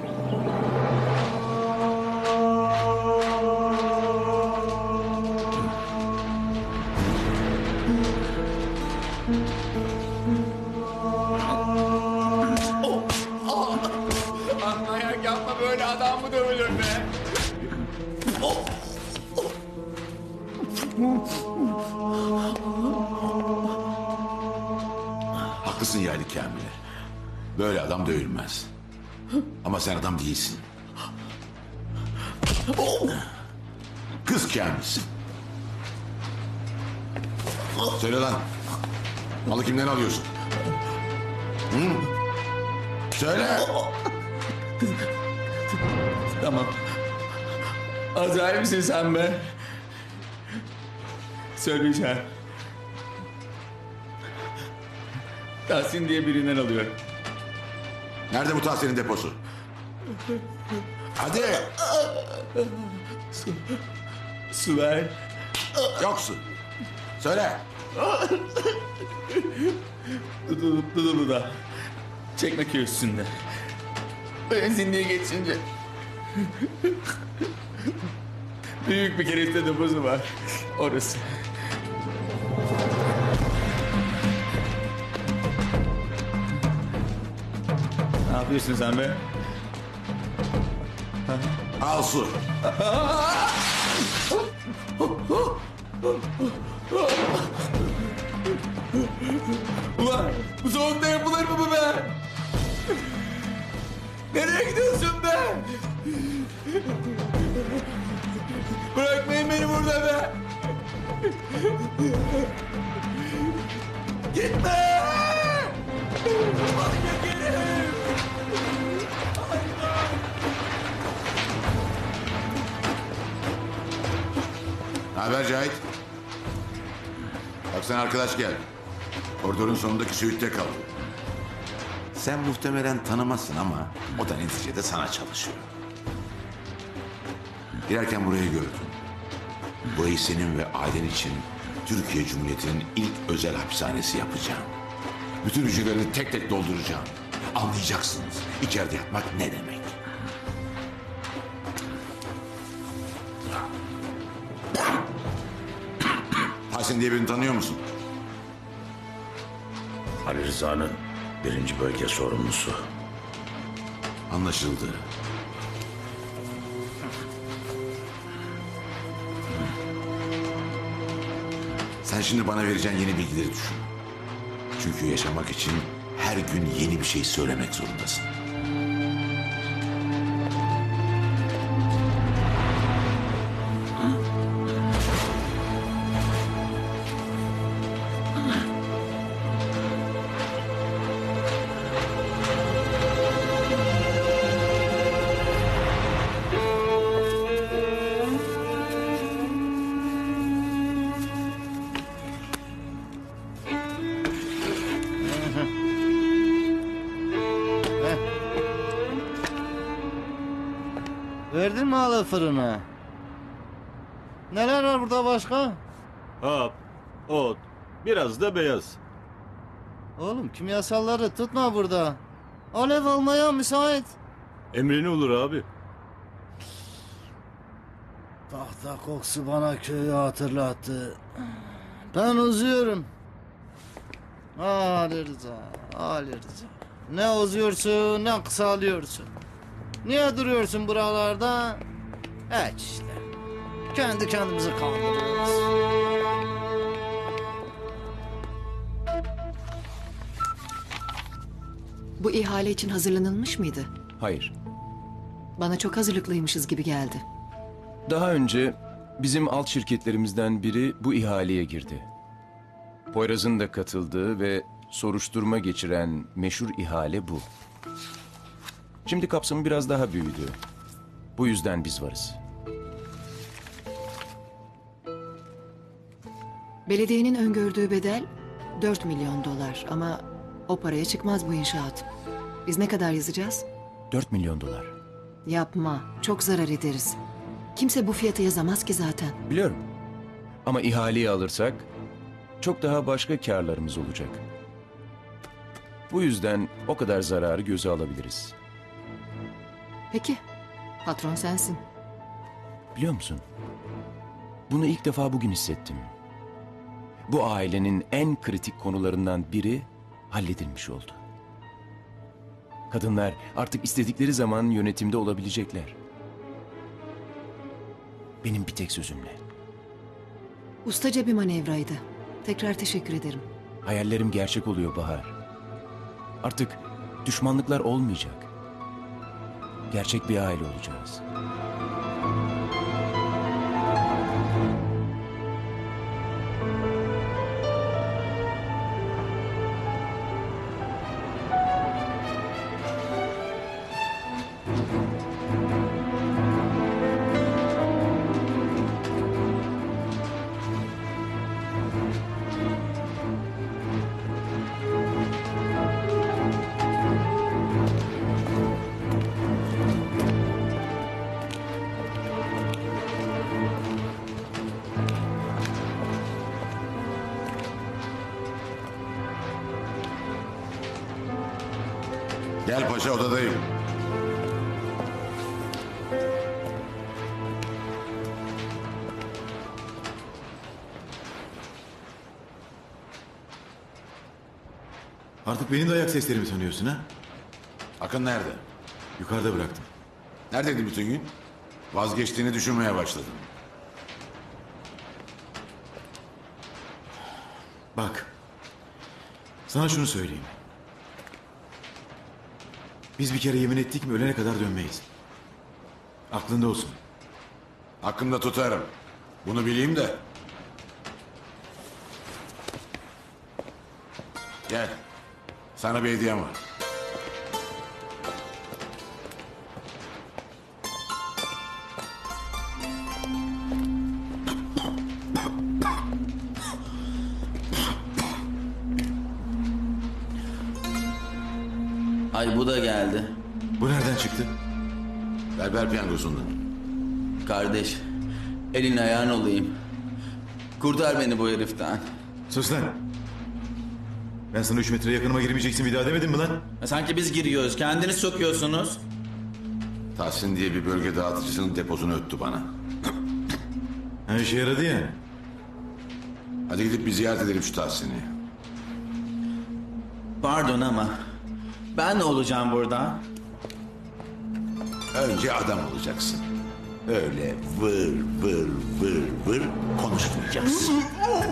Anlayak yapma, böyle adam mı dövülür be? Haklısın yani Kamil. Böyle adam dövülmez. Ama sen adam değilsin. Kız Kamil'sin. Söyle lan. Malı kimden alıyorsun? Hı? Söyle. Tamam. Azrail misin sen be? Söyleyeceğim. Tahsin diye birinden alıyorum. Nerede bu Tahsin'in deposu? Hadi. Su. Su ver. Yok su. Söyle. Dudulu, Dudulu da. Çekmeköy üstünde. Benzinliğe geçince. Büyük bir kereste deposu var. Orası. Ne yapıyorsun sen be? Al su. Ulan bu soğukta yapılır mı bu be? Nereye gidiyorsun be? Bırakmayın beni burada be. Gitme! Manyak herif! Ne haber Cahit? Bak sen arkadaş gel. Koridorun sonundaki suite'te kaldı. Sen muhtemelen tanımazsın ama o da neticede sana çalışıyor. Girerken burayı gördüm. Burayı senin ve ailen için Türkiye Cumhuriyeti'nin ilk özel hapishanesi yapacağım. Bütün hücrelerini tek tek dolduracağım. Anlayacaksınız içeride yatmak ne demek. Tahsin diye birini tanıyor musun? Ali Rıza'nın birinci bölge sorumlusu. Anlaşıldı. Sen şimdi bana vereceğin yeni bilgileri düşün. Çünkü yaşamak için her gün yeni bir şey söylemek zorundasın. Verdin mi halı fırına? Neler var burada başka? Hap, ot, biraz da beyaz. Oğlum kimyasalları tutma burada. Alev almaya müsait. Emrini olur abi. Tahta kokusu bana köyü hatırlattı. Ben uzuyorum. Ali Rıza, Ali Rıza. Ne uzuyorsun ne kısalıyorsun. Niye duruyorsun buralarda? Evet işte. Kendi kendimizi kandırıyoruz. Bu ihale için hazırlanılmış mıydı? Hayır. Bana çok hazırlıklıymışız gibi geldi. Daha önce bizim alt şirketlerimizden biri bu ihaleye girdi. Poyraz'ın da katıldığı ve soruşturma geçiren meşhur ihale bu. Şimdi kapsamı biraz daha büyüdü. Bu yüzden biz varız. Belediyenin öngördüğü bedel dört milyon dolar ama o paraya çıkmaz bu inşaat. Biz ne kadar yazacağız? dört milyon dolar. Yapma, çok zarar ederiz. Kimse bu fiyatı yazamaz ki zaten. Biliyorum. Ama ihaleyi alırsak çok daha başka karlarımız olacak. Bu yüzden o kadar zararı göze alabiliriz. Peki, patron sensin. Biliyor musun? Bunu ilk defa bugün hissettim. Bu ailenin en kritik konularından biri halledilmiş oldu. Kadınlar artık istedikleri zaman yönetimde olabilecekler. Benim bir tek sözümle. Ustaca bir manevraydı. Tekrar teşekkür ederim. Hayallerim gerçek oluyor Bahar. Artık düşmanlıklar olmayacak. Gerçek bir aile olacağız. Gel paşa, odadayım. Artık benim de ayak seslerimi tanıyorsun ha? Akın nerede? Yukarıda bıraktım. Neredeydi bütün gün? Vazgeçtiğini düşünmeye başladım. Bak. Sana şunu söyleyeyim. Biz bir kere yemin ettik mi ölene kadar dönmeyiz. Aklında olsun. Aklımda tutarım. Bunu bileyim de. Gel. Sana bir hediyem var. Ay bu da geldi. Bu nereden çıktı? Berber piyangosundan. Kardeş, elin ayağın olayım. Kurtar beni bu heriften. Sus lan. Ben sana üç metre yakınıma girmeyeceksin bir daha demedim mi lan? Ya sanki biz giriyoruz, kendiniz sokuyorsunuz. Tahsin diye bir bölge dağıtıcısının deposunu öttü bana. Her işe yaradı yani. Hadi gidip bir ziyaret edelim şu Tahsin'i. Pardon ama ben ne olacağım burada? Önce adam olacaksın. Öyle vır vır vır vır konuşmayacaksın.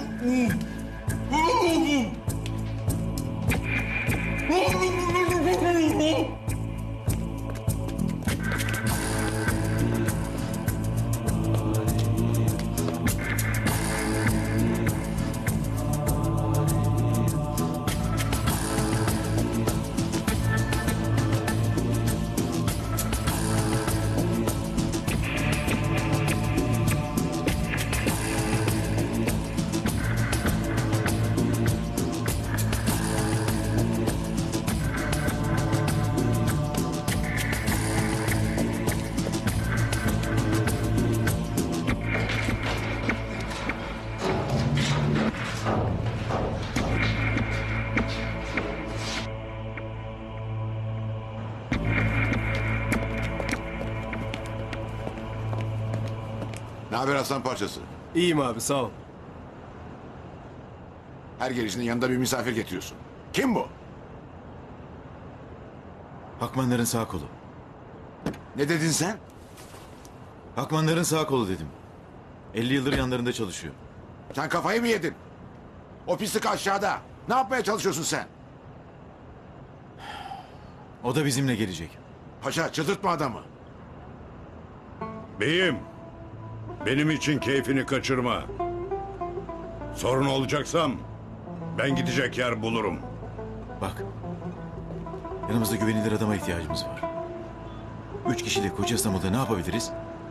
Ne haber aslan parçası? İyiyim abi sağ ol. Her gelişinde yanında bir misafir getiriyorsun. Kim bu? Hakmanların sağ kolu. Ne dedin sen? Hakmanların sağ kolu dedim. elli yıldır yanlarında çalışıyor. Sen kafayı mı yedin? O pislik aşağıda. Ne yapmaya çalışıyorsun sen? O da bizimle gelecek. Paşa çıldırtma adamı. Beyim, benim için keyfini kaçırma. Sorun olacaksam ben gidecek yer bulurum. Bak. Yanımızda güvenilir adama ihtiyacımız var. Üç kişiyle koca İstanbul'da ne yapabiliriz?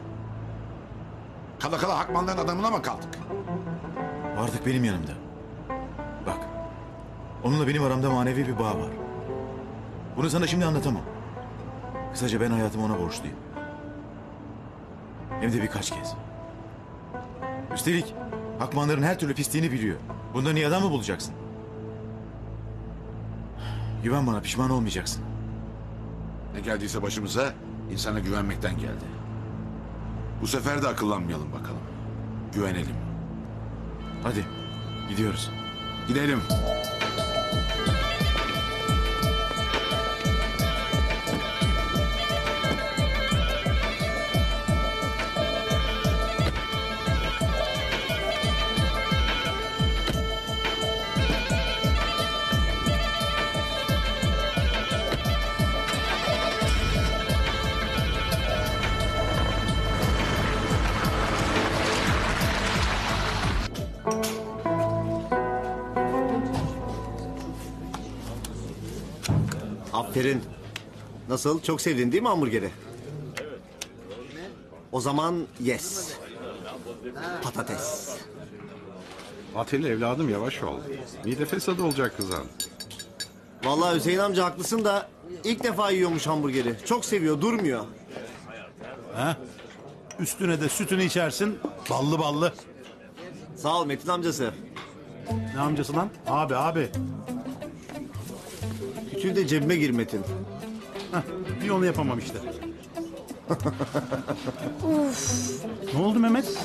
Kala kala Hakmanların adamına mı kaldık? Vardık benim yanımda. Bak. Onunla benim aramda manevi bir bağ var. Bunu sana şimdi anlatamam. Kısaca ben hayatımı ona borçluyum. Hem de birkaç kez. Üstelik Hakmanların her türlü pisliğini biliyor. Bundan iyi adam mı bulacaksın? Güven bana, pişman olmayacaksın. Ne geldiyse başımıza insana güvenmekten geldi. Bu sefer de akıllanmayalım bakalım. Güvenelim. Hadi gidiyoruz. Gidelim. Aferin. Nasıl? Çok sevdin değil mi hamburgeri? O zaman yes. Patates. Atilla evladım yavaş ol. Mide fesadı olacak kızım. Vallahi Hüseyin amca haklısın da ilk defa yiyormuş hamburgeri. Çok seviyor, durmuyor. Ha? Üstüne de sütünü içersin, ballı ballı. Sağ ol Metin amcası. Ne amcası lan? Abi abi. Küçüğü de cebime gir Metin. Heh, bir onu yapamam işte. Ne oldu Mehmet?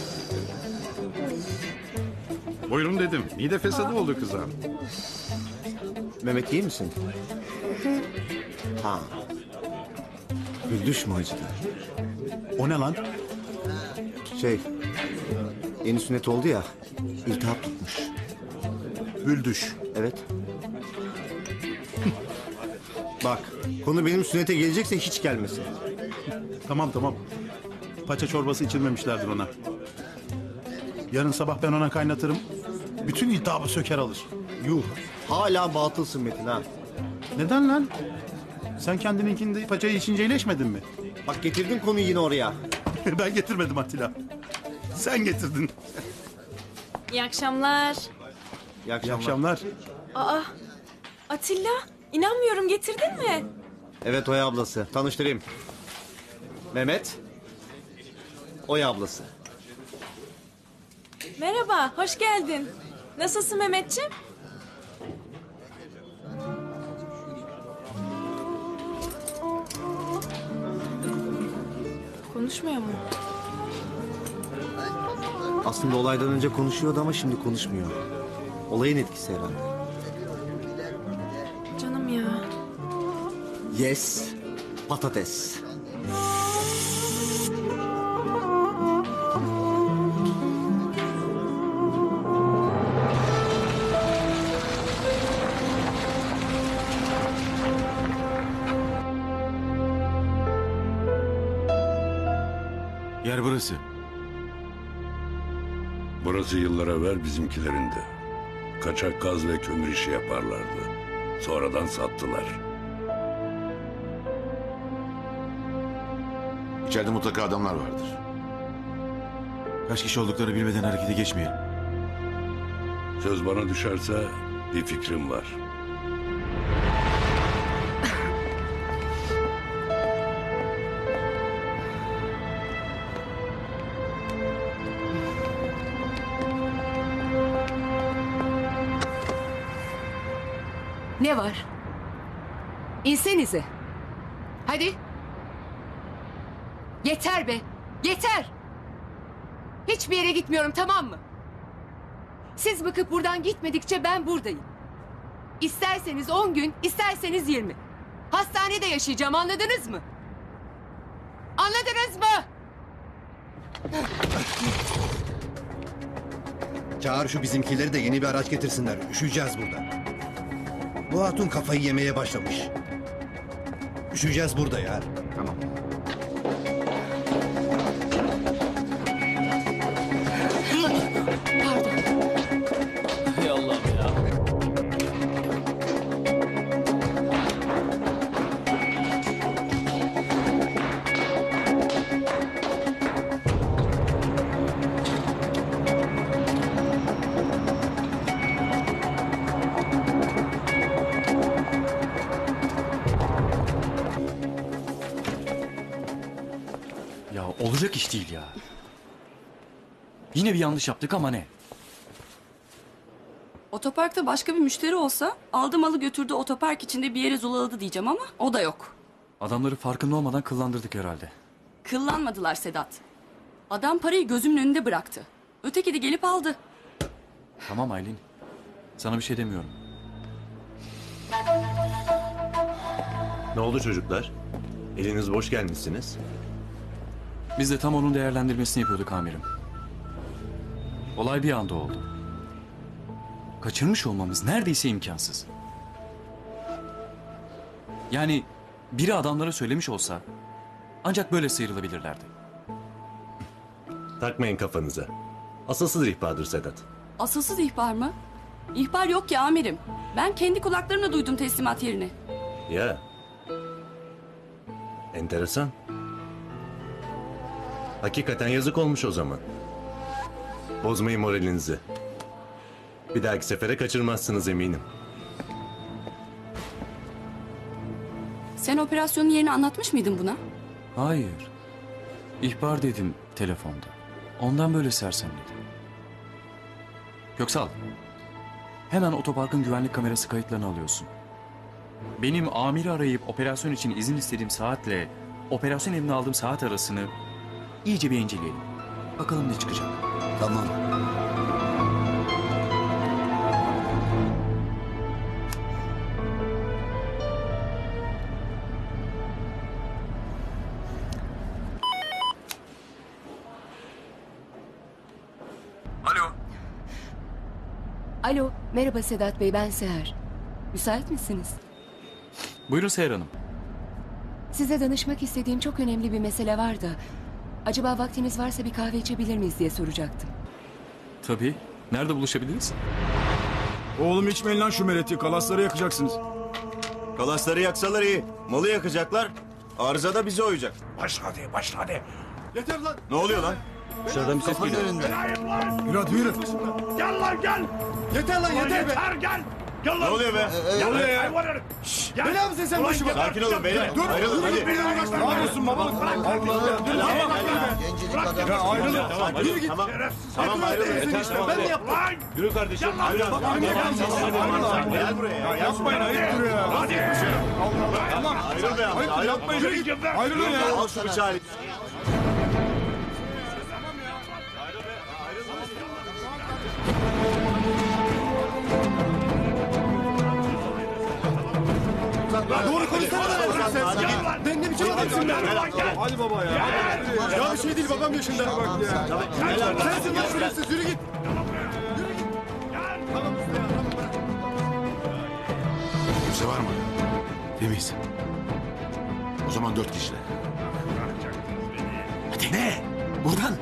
Buyurun dedim. Mide fesadı oldu kızım. Mehmet iyi misin? Ha. Güldüş mü acıdı? O ne lan? Şey, yeni sünnet oldu ya, iltihap tutmuş. Büldüş. Evet. Bak, konu benim sünnete gelecekse hiç gelmesin. Tamam tamam. Paça çorbası içilmemişlerdir ona. Yarın sabah ben ona kaynatırım. Bütün iltihabı söker alır. Yuh, hala batılsın Metin ha. Neden lan? Sen kendininkinde paçayı içince iyileşmedin mi? Bak getirdin konuyu yine oraya. Ben getirmedim Atilla. Sen getirdin. İyi akşamlar. İyi akşamlar. İyi akşamlar. Aa, Atilla, inanmıyorum getirdin mi? Evet Oya ablası. Tanıştırayım. Mehmet. Oya ablası. Merhaba, hoş geldin. Nasılsın Mehmetciğim? Konuşmuyor mu? Aslında olaydan önce konuşuyordu ama şimdi konuşmuyor. Olayın etkisi herhalde. Canım ya. Yes. Patates. Yer burası. Burası yıllar evvel bizimkilerindi. Kaçak gaz ve kömür işi yaparlardı. Sonradan sattılar. İçeride mutlaka adamlar vardır. Kaç kişi olduklarını bilmeden harekete geçmeyelim. Söz bana düşerse bir fikrim var. Ne var? İnsenize. Hadi. Yeter be. Yeter. Hiçbir yere gitmiyorum, tamam mı? Siz bakıp buradan gitmedikçe ben buradayım. İsterseniz on gün, isterseniz yirmi. Hastanede yaşayacağım, anladınız mı? Anladınız mı? Çağır şu bizimkileri de yeni bir araç getirsinler. Üşüyeceğiz burada. Bu hatun kafayı yemeye başlamış. Üşüyeceğiz burada ya. Tamam. Hay Allah'ım ya. Ya olacak iş değil ya. Yine bir yanlış yaptık ama ne? Otoparkta başka bir müşteri olsa aldı malı götürdü otopark içinde bir yere zulaladı diyeceğim ama o da yok. Adamları farkında olmadan kıllandırdık herhalde. Kıllanmadılar Sedat. Adam parayı gözümün önünde bıraktı. Öteki de gelip aldı. Tamam Aylin. Sana bir şey demiyorum. Ne oldu çocuklar? Eliniz boş gelmişsiniz. Biz de tam onun değerlendirmesini yapıyorduk amirim. Olay bir anda oldu. Kaçırmış olmamız neredeyse imkansız. Yani biri adamlara söylemiş olsa ancak böyle sıyrılabilirlerdi. Takmayın kafanıza. Asılsız ihbardır Sedat. Asılsız ihbar mı? İhbar yok ki amirim. Ben kendi kulaklarımla duydum teslimat yerini. Ya. Enteresan. Hakikaten yazık olmuş o zaman. Bozmayın moralinizi. Bir dahaki sefere kaçırmazsınız eminim. Sen operasyonun yerini anlatmış mıydın buna? Hayır. İhbar dedim telefonda. Ondan böyle sersemledim. Köksal. Hemen otoparkın güvenlik kamerası kayıtlarını alıyorsun. Benim amiri arayıp operasyon için izin istediğim saatle operasyon evine aldığım saat arasını iyice bir inceleyelim. Bakalım ne çıkacak. Tamam. Alo, merhaba Sedat Bey, ben Seher. Müsait misiniz? Buyurun Seher Hanım. Size danışmak istediğim çok önemli bir mesele var da... acaba vaktiniz varsa bir kahve içebilir miyiz diye soracaktım. Tabii. Nerede buluşabiliriz? Oğlum içmeyin lan şu mereti. Kalasları yakacaksınız. Kalasları yaksalar iyi. Malı yakacaklar. Arıza da bize oyacak. Başla hadi, başla hadi. Yeter lan. Ne oluyor lan? Dışarıdan bir ses geliyor. Yürü hadi yürü. Gel lan gel. Yeter lan Ulan yeter be. yeter gel. Gel lan. Ne oluyor be? Gel Ne oluyor lan, ya? hayvan herif. Şşş, gel. Bela mısın sen Ulan başıma? gel. Sakin olun beyler. Dur, Ayrılın dur, hadi. dur, beni bırak. Ne yapıyorsun baba? Ya ayrılın. Tamam Yürü git. Tamam. Tamam ayrılın. Hepinizin Yeter, işte, tamam. ben de yaptım. Lan. Yürü kardeşim. Gel lan. Ayrılın. Bak, Ayrılın. gel. Gel buraya. Ya yapmayın ayıptır ya. Hadi. Tamam. Ayrıl be amca. Ayrıl. Yapmayın. Yürü git. Ayrılın ya. Al şu bıçağı. Doğru konuşsana da bırak sen. Gel lan. Ben ne biçim adamsın ben? Gel. Hadi baba ya. Ya bir şey değil babam yaşında. Bak ya. Sensin lan şerefsiz yürü git. Kimse var mı? Temiz. O zaman dört kişiler. Hadi ne? Buradan.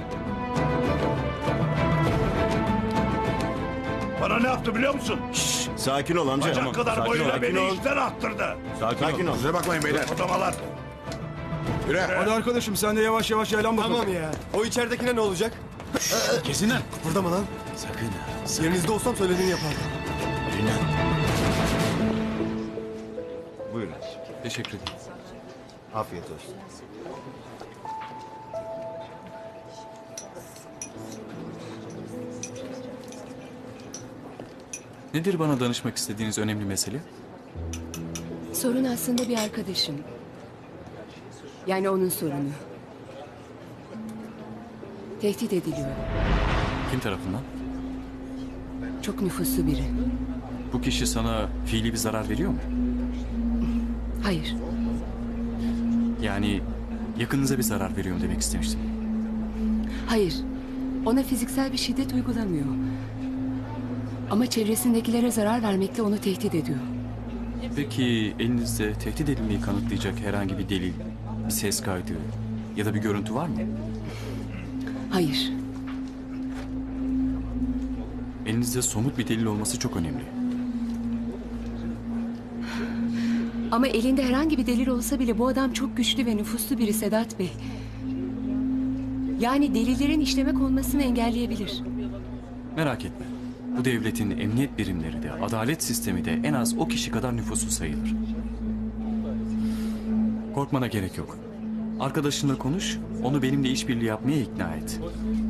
Bana ne yaptı biliyor musun? Şşş, sakin ol amca. Bacak Tamam, kadar sakin ol, boyuyla sakin beni ol. işten attırdı. Sakin ol. Kusura bakmayın beyler. Odamalar. Yürü. Hadi arkadaşım sen de yavaş yavaş yaylan bakalım. Tamam ya. O içeridekine ne olacak? Kesin lan. Burada lan? Sakın ha. Yerinizde olsam söylediğini yapardım. Yürü lan. Buyurun. Teşekkür ederim. Afiyet olsun. Nedir bana danışmak istediğiniz önemli mesele? Sorun aslında bir arkadaşım. Yani onun sorunu. Tehdit ediliyor. Kim tarafından? Çok nüfuslu biri. Bu kişi sana fiili bir zarar veriyor mu? Hayır. Yani yakınınıza bir zarar veriyor mu demek istemiştim. Hayır. Ona fiziksel bir şiddet uygulamıyor. Ama çevresindekilere zarar vermekle onu tehdit ediyor. Peki elinizde tehdit edilmeyi kanıtlayacak herhangi bir delil, bir ses kaydı ya da bir görüntü var mı? Hayır. Elinizde somut bir delil olması çok önemli. Ama elinde herhangi bir delil olsa bile bu adam çok güçlü ve nüfuslu biri Sedat Bey. Yani delillerin işlemek olmasını engelleyebilir. Merak etme. Bu devletin emniyet birimleri de, adalet sistemi de en az o kişi kadar nüfuslu sayılır. Korkmana gerek yok. Arkadaşınla konuş, onu benimle işbirliği yapmaya ikna et.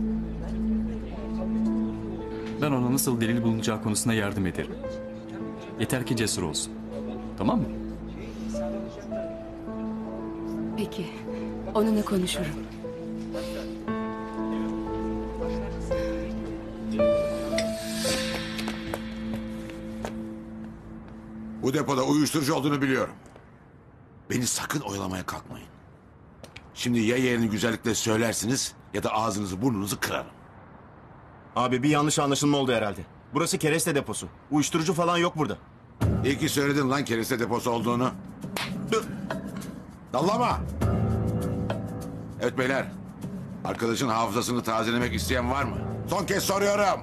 Ben ona nasıl delil bulunacağı konusunda yardım ederim. Yeter ki cesur olsun. Tamam mı? Peki. Onunla konuşurum. Bu depoda uyuşturucu olduğunu biliyorum. Beni sakın oyalamaya kalkmayın. Şimdi ya yerini güzellikle söylersiniz ya da ağzınızı burnunuzu kırarım. Abi bir yanlış anlaşılma oldu herhalde. Burası kereste deposu. Uyuşturucu falan yok burada. İyi ki söyledin lan kereste deposu olduğunu. Dur. Dallama. Evet beyler. Arkadaşın hafızasını tazelemek isteyen var mı? Son kez soruyorum.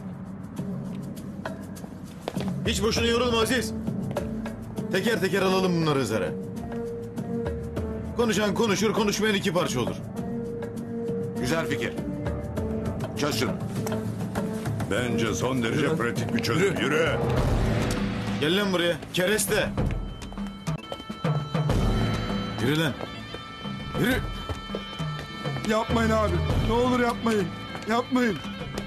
Hiç boşuna yorulma Aziz. Teker teker alalım bunları Hızar'a. Konuşan konuşur, konuşmayan iki parça olur. Güzel fikir. Çöz şunu. Bence son derece pratik bir çözüm. Yürü. Gel lan buraya. Kereste. Yürü lan. Yürü. Yapmayın abi. Ne olur yapmayın. Yapmayın.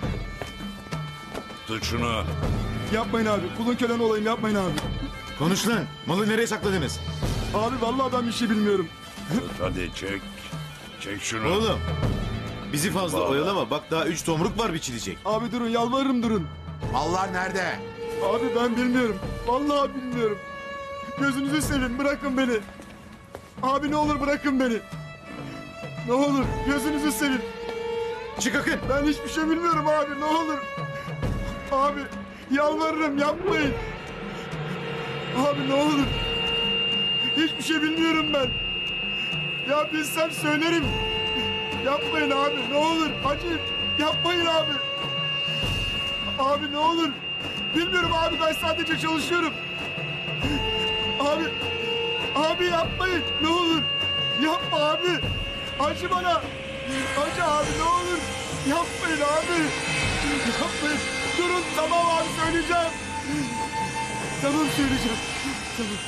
Tut şunu. Yapmayın abi. Kulun kölen olayım yapmayın abi. Konuş lan. Malı nereye sakladınız? Abi vallahi ben bir şey bilmiyorum. Tut hadi çek. Çek şunu. Oğlum. Bizi fazla Vallahi. oyalama. Bak daha üç tomruk var biçilecek. Abi durun yalvarırım durun. Mallar nerede? Abi ben bilmiyorum. Vallahi bilmiyorum. Gözünüzü seveyim bırakın beni. Abi ne olur bırakın beni. Ne olur gözünüzü seveyim. Çık akın. Ben hiçbir şey bilmiyorum abi ne olur. Abi yalvarırım yapmayın. Abi ne olur. Hiçbir şey bilmiyorum ben. Ya bilsem söylerim. Yapmayın abi ne olur. Acı yapmayın abi. Abi ne olur. Bilmiyorum abi ben sadece çalışıyorum. Abi. Abi yapmayın ne olur. Yapma abi. Acı bana. Acı abi ne olur. Yapmayın abi. Yapmayın. Durun tamam abi söyleyeceğim. Tamam söyleyeceğim. Tamam.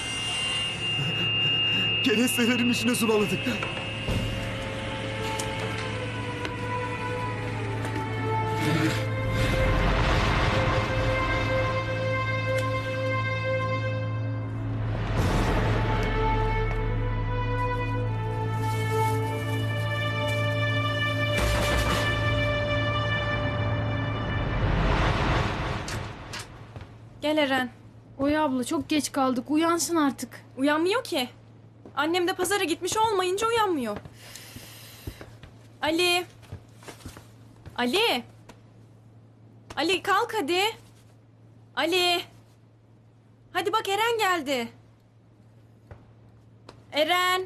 Kerestelerin içine sulaladık. Gel Eren. Oya abla çok geç kaldık. Uyansın artık. Uyanmıyor ki. Annem de pazara gitmiş olmayınca uyanmıyor. Ali. Ali. Ali kalk hadi. Ali. Hadi bak Eren geldi. Eren.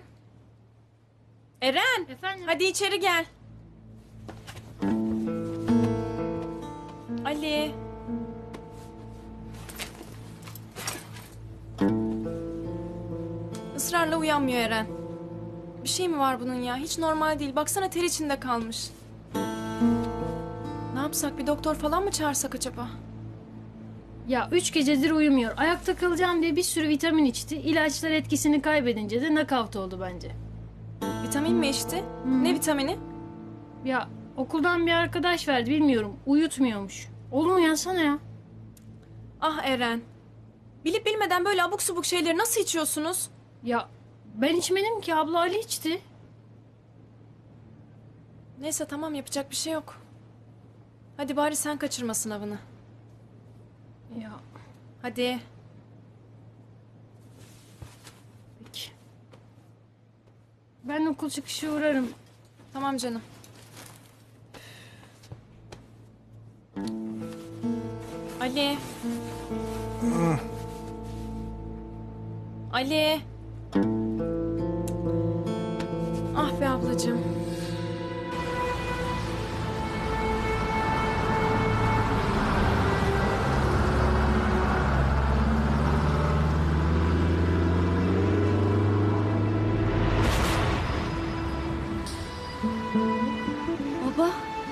Eren. Efendim? Hadi içeri gel. Ali. Israrla uyanmıyor Eren. Bir şey mi var bunun ya? Hiç normal değil. Baksana ter içinde kalmış. Ne yapsak? Bir doktor falan mı çağırsak acaba? Ya üç gecedir uyumuyor. Ayakta kalacağım diye bir sürü vitamin içti. İlaçlar etkisini kaybedince de nakavt oldu bence. Vitamin mi içti? Ne vitamini? Ya okuldan bir arkadaş verdi bilmiyorum. Uyutmuyormuş. Oğlum uyansana ya. Ah Eren. Bilip bilmeden böyle abuk subuk şeyleri nasıl içiyorsunuz? Ya ben içmedim ki, abla Ali içti. Neyse tamam, yapacak bir şey yok. Hadi bari sen kaçırma sınavını. Ya hadi. peki. Ben okul çıkışı uğrarım. Tamam canım. Ali. Ali. Ah be ablacığım. Baba.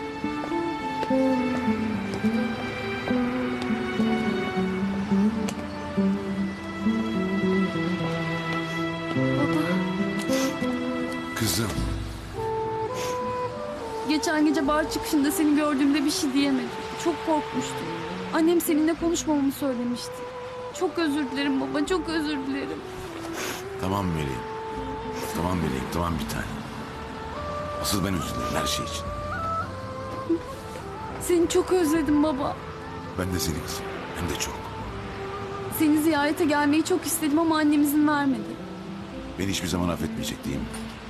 Kızım. Geçen gece bar çıkışında seni gördüğümde bir şey diyemedim. Çok korkmuştum. Annem seninle konuşmamamı söylemişti. Çok özür dilerim baba, çok özür dilerim. Tamam meleğim. Tamam meleğim, tamam bir tane. Asıl ben özür dilerim her şey için. Seni çok özledim baba. Ben de seni kızım. Hem de çok. Seni ziyarete gelmeyi çok istedim ama annem izin vermedi. Beni hiçbir zaman affetmeyecek değil mi?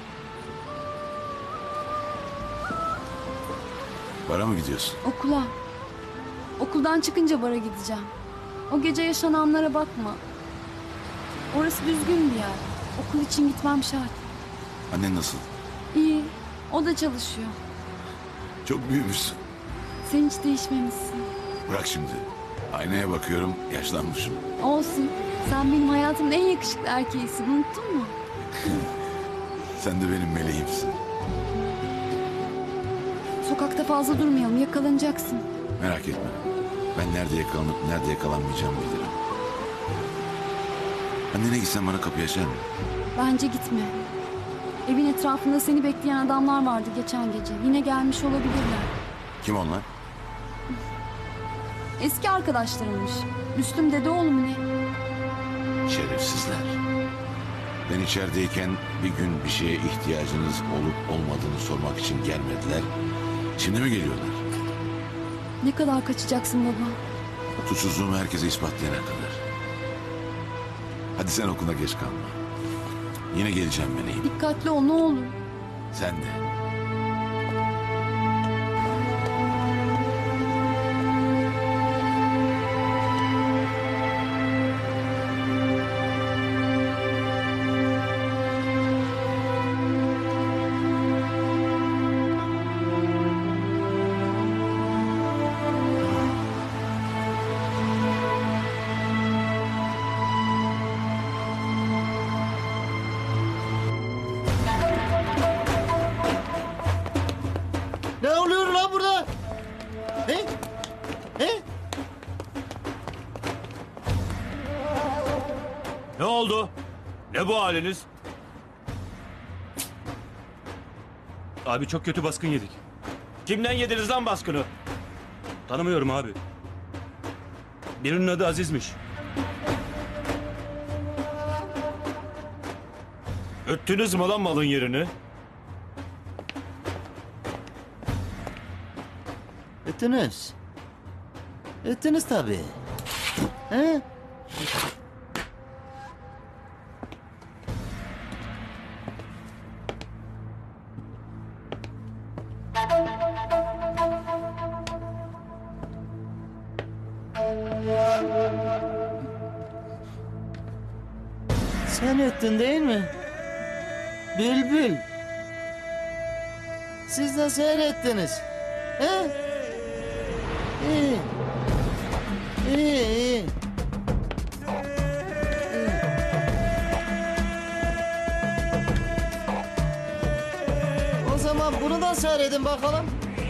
Bara mı gidiyorsun? Okula. Okuldan çıkınca bara gideceğim. O gece yaşananlara bakma. Orası düzgün bir yer. Okul için gitmem şart. Annen nasıl? İyi. O da çalışıyor. Çok büyümüşsün. Sen hiç değişmemişsin. Bırak şimdi. Aynaya bakıyorum, yaşlanmışım. Olsun. Sen benim hayatımın en yakışıklı erkeğisin. Unuttun mu? Sen de benim meleğimsin. Sokakta fazla durmayalım. Yakalanacaksın. Merak etme. Ben nerede yakalanıp nerede yakalanmayacağımı bilirim. Annene gitsen bana kapıyı açar mı? Bence gitme. Evin etrafında seni bekleyen adamlar vardı geçen gece. Yine gelmiş olabilirler. Kim onlar? Eski arkadaşlarımmış. Müslüm Dedeoğlu mu ne? Şerefsizler. Ben içerideyken bir gün bir şeye ihtiyacınız olup olmadığını sormak için gelmediler. Şimdi mi geliyorlar? Ne kadar kaçacaksın baba? Suçsuzluğumu herkese ispatlayana kadar. Hadi sen okuluna geç kalma. Yine geleceğim meleğim. Dikkatli ol ne olur. Sen de. Ne bu haliniz? Abi çok kötü baskın yedik. Kimden yediniz lan baskını? Tanımıyorum abi. Birinin adı Aziz'miş. Öttünüz mü lan malın yerini? Ettiniz. Ettiniz tabii. He? Sen ettin değil mi? Bülbül. Siz de seyrettiniz. He? İyi. İyi, iyi. O zaman bunu da seyredin bakalım.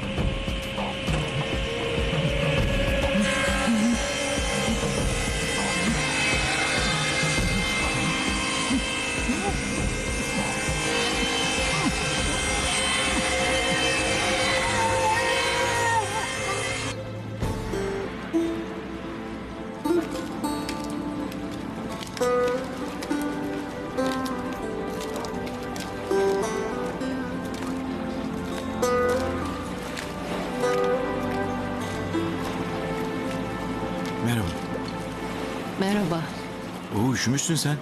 Merhaba. Merhaba. Oo, üşümüşsün sen.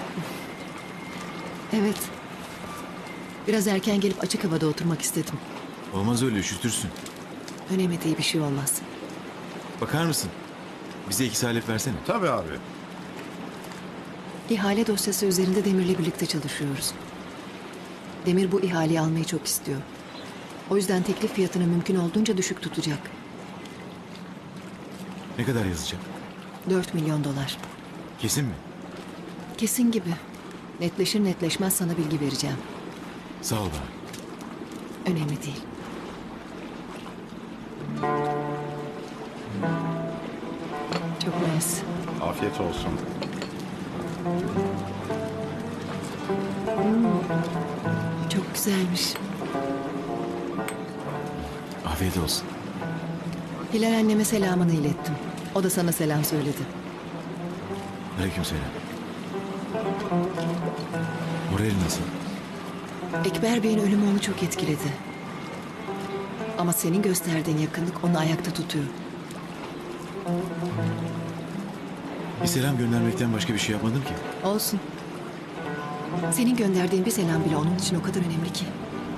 Evet. Biraz erken gelip açık havada oturmak istedim. Olmaz öyle, üşütürsün. Önemli değil, bir şey olmaz. Bakar mısın? Bize iki salep versene. Tabii abi. İhale dosyası üzerinde Demir'le birlikte çalışıyoruz. Demir bu ihaleyi almayı çok istiyor. O yüzden teklif fiyatını mümkün olduğunca düşük tutacak. Ne kadar yazacak? Dört milyon dolar. Kesin mi? Kesin gibi. Netleşir netleşmez sana bilgi vereceğim. Sağ ol bana. Önemli değil. Çok mersi. Afiyet olsun. Çok güzelmiş. Afiyet olsun. Hilal anneme selamını ilettim. O da sana selam söyledi. Aleykümselam. Morali nasıl? Ekber Bey'in ölümü onu çok etkiledi. Ama senin gösterdiğin yakınlık onu ayakta tutuyor. Bir selam göndermekten başka bir şey yapmadım ki. Olsun. Senin gönderdiğin bir selam bile onun için o kadar önemli ki.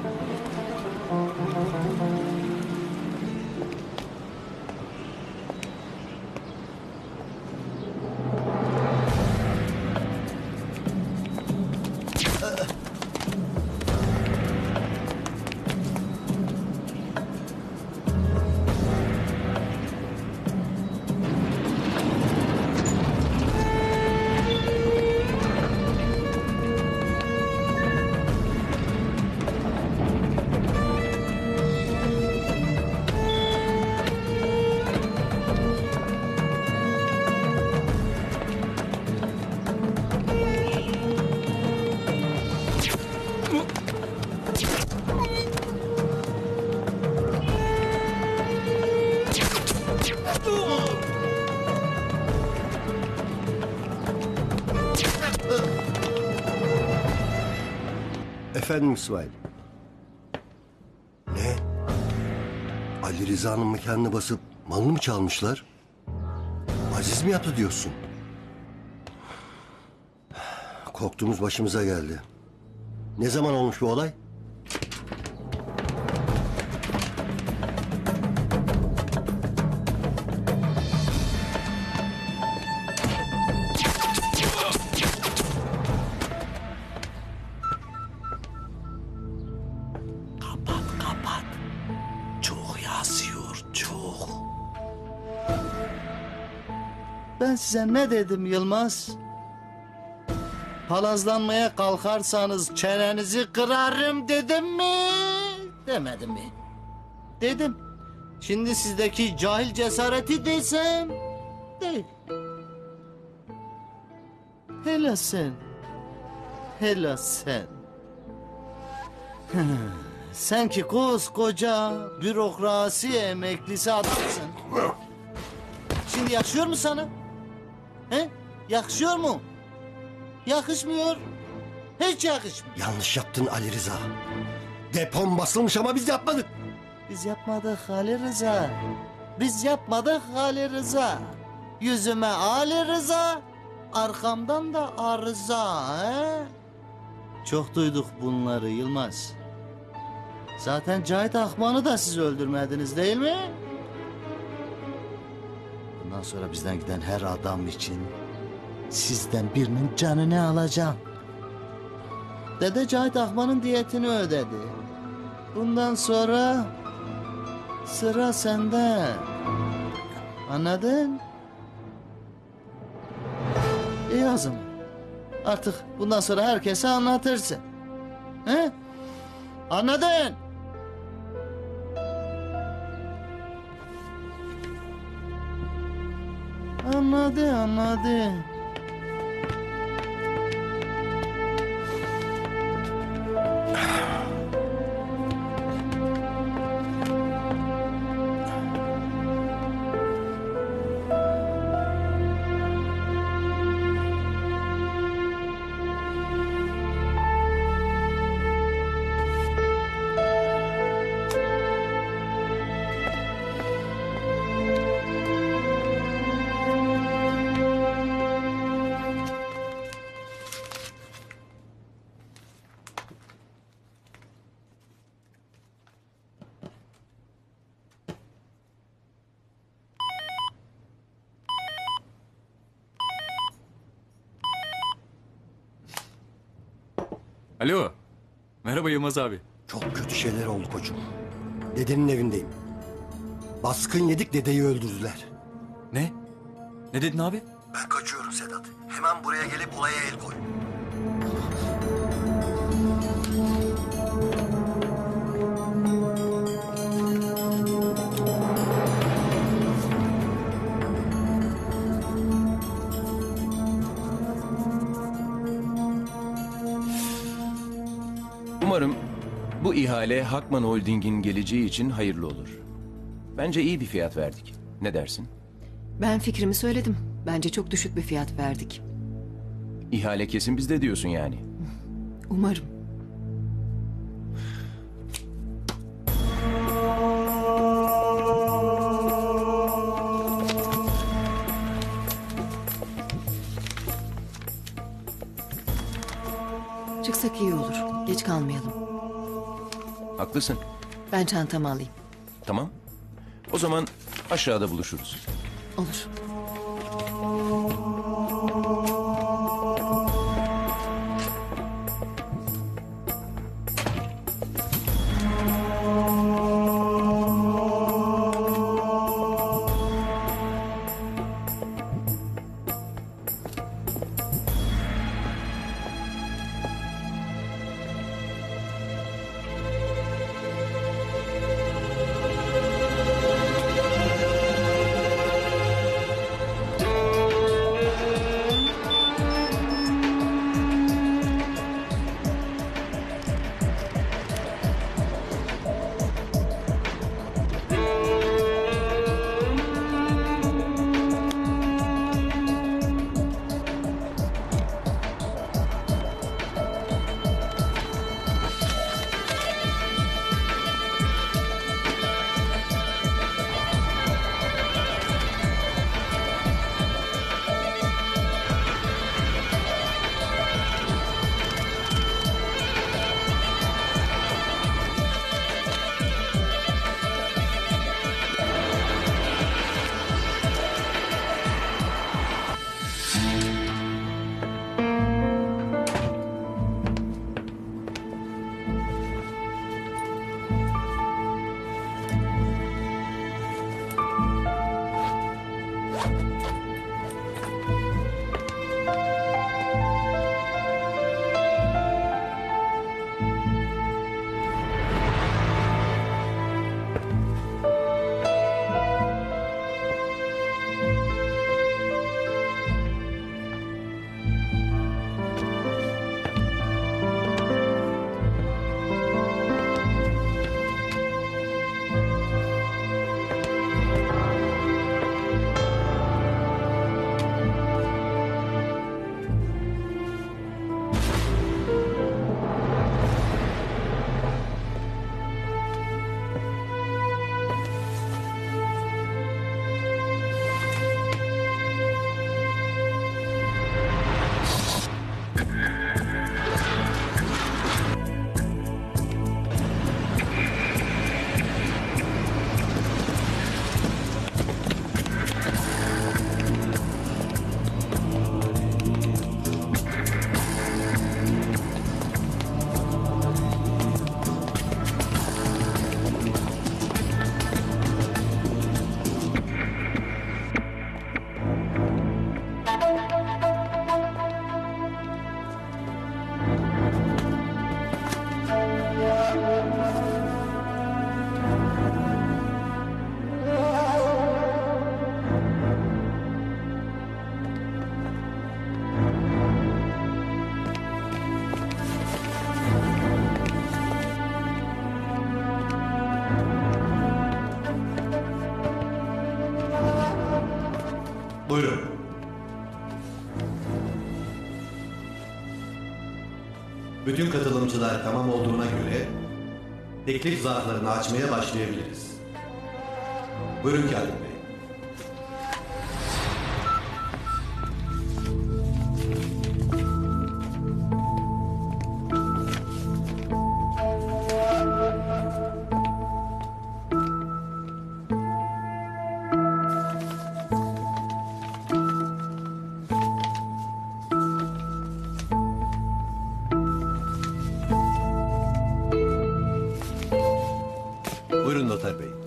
Efendim İsmail. Ne? Ali Rıza'nın mekanını basıp malını mı çalmışlar? Aziz mi yaptı diyorsun? Korktuğumuz başımıza geldi. Ne zaman olmuş bu olay? Ben size ne dedim Yılmaz? Palazlanmaya kalkarsanız çenenizi kırarım dedim mi? Demedim mi? Dedim. Şimdi sizdeki cahil cesareti desem değil. Hele sen Hele sen. Sen ki koskoca bürokrasi emeklisi adamsın. Şimdi yakışıyor mu sana? He? Yakışıyor mu? Yakışmıyor. Hiç yakışmıyor. Yanlış yaptın Ali Rıza. Depom basılmış ama biz yapmadık. Biz yapmadık Ali Rıza. Biz yapmadık Ali Rıza. Yüzüme Ali Rıza, arkamdan da arıza. He? Çok duyduk bunları Yılmaz. Zaten Cahit Akman'ı da siz öldürmediniz değil mi? Bundan sonra bizden giden her adam için sizden birinin canını alacağım. Dede Cahit Akman'ın diyetini ödedi. Bundan sonra sıra sende. Anladın? İyi o zaman. Artık bundan sonra herkese anlatırsın. He? Anladın? Anladı, anladı. Alo. Merhaba Yılmaz abi. Çok kötü şeyler oldu koçum. Dedenin evindeyim. Baskın yedik, dedeyi öldürdüler. Ne? Ne dedin abi? Ben kaçıyorum Sedat. Hemen buraya gelip olaya el koy. Umarım bu ihale Hakman Holding'in geleceği için hayırlı olur. Bence iyi bir fiyat verdik. Ne dersin? Ben fikrimi söyledim. Bence çok düşük bir fiyat verdik. İhale kesin bizde diyorsun yani. Umarım. Çıksak iyi olur. Geç kalmayalım. Haklısın. Ben çantamı alayım. Tamam. O zaman aşağıda buluşuruz. Olur. Buyurun. Bütün katılımcılar tamam olduğuna göre teklif zarflarını açmaya başlayabiliriz. Buyurun Kâdim Bey. Buyurun Noter Bey.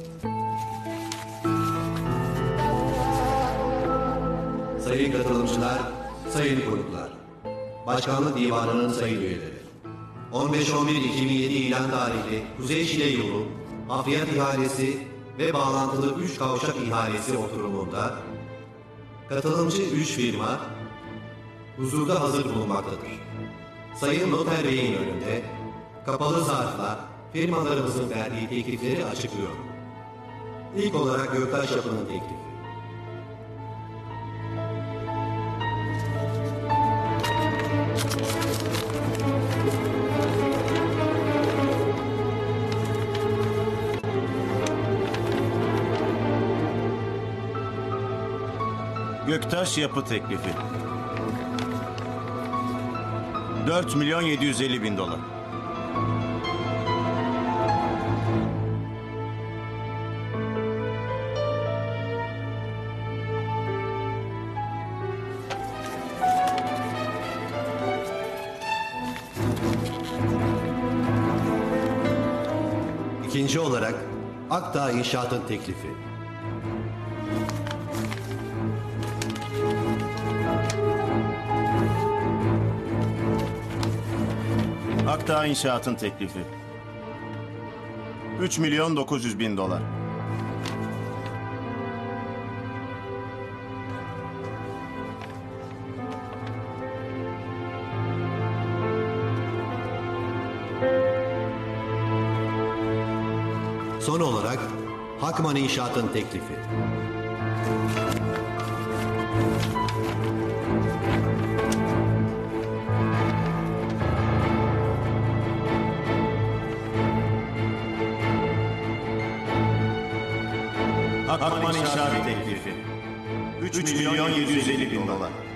Sayın katılımcılar, sayın konuklar. Başkanlık Divanı'nın sayın üyeleri. on beş on bir iki bin yedi ilan tarihli Kuzey Şile Yolu, Hafriyat İhalesi ve bağlantılı üç kavşak ihalesi oturumunda katılımcı üç firma huzurda hazır bulunmaktadır. Sayın Noter Bey'in önünde kapalı zarfla firmalarımızın verdiği teklifleri açıklıyorum. İlk olarak Göktaş Yapı'nın teklifi. Göktaş Yapı teklifi. dört milyon yedi yüz elli bin dolar. İkinci olarak Akdağ İnşaat'ın teklifi. Akdağ İnşaat'ın teklifi. üç milyon dokuz yüz bin dolar. Son olarak Hakman İnşaat'ın teklifi. Hakman İnşaat teklifi. üç milyon yedi yüz elli bin dolar.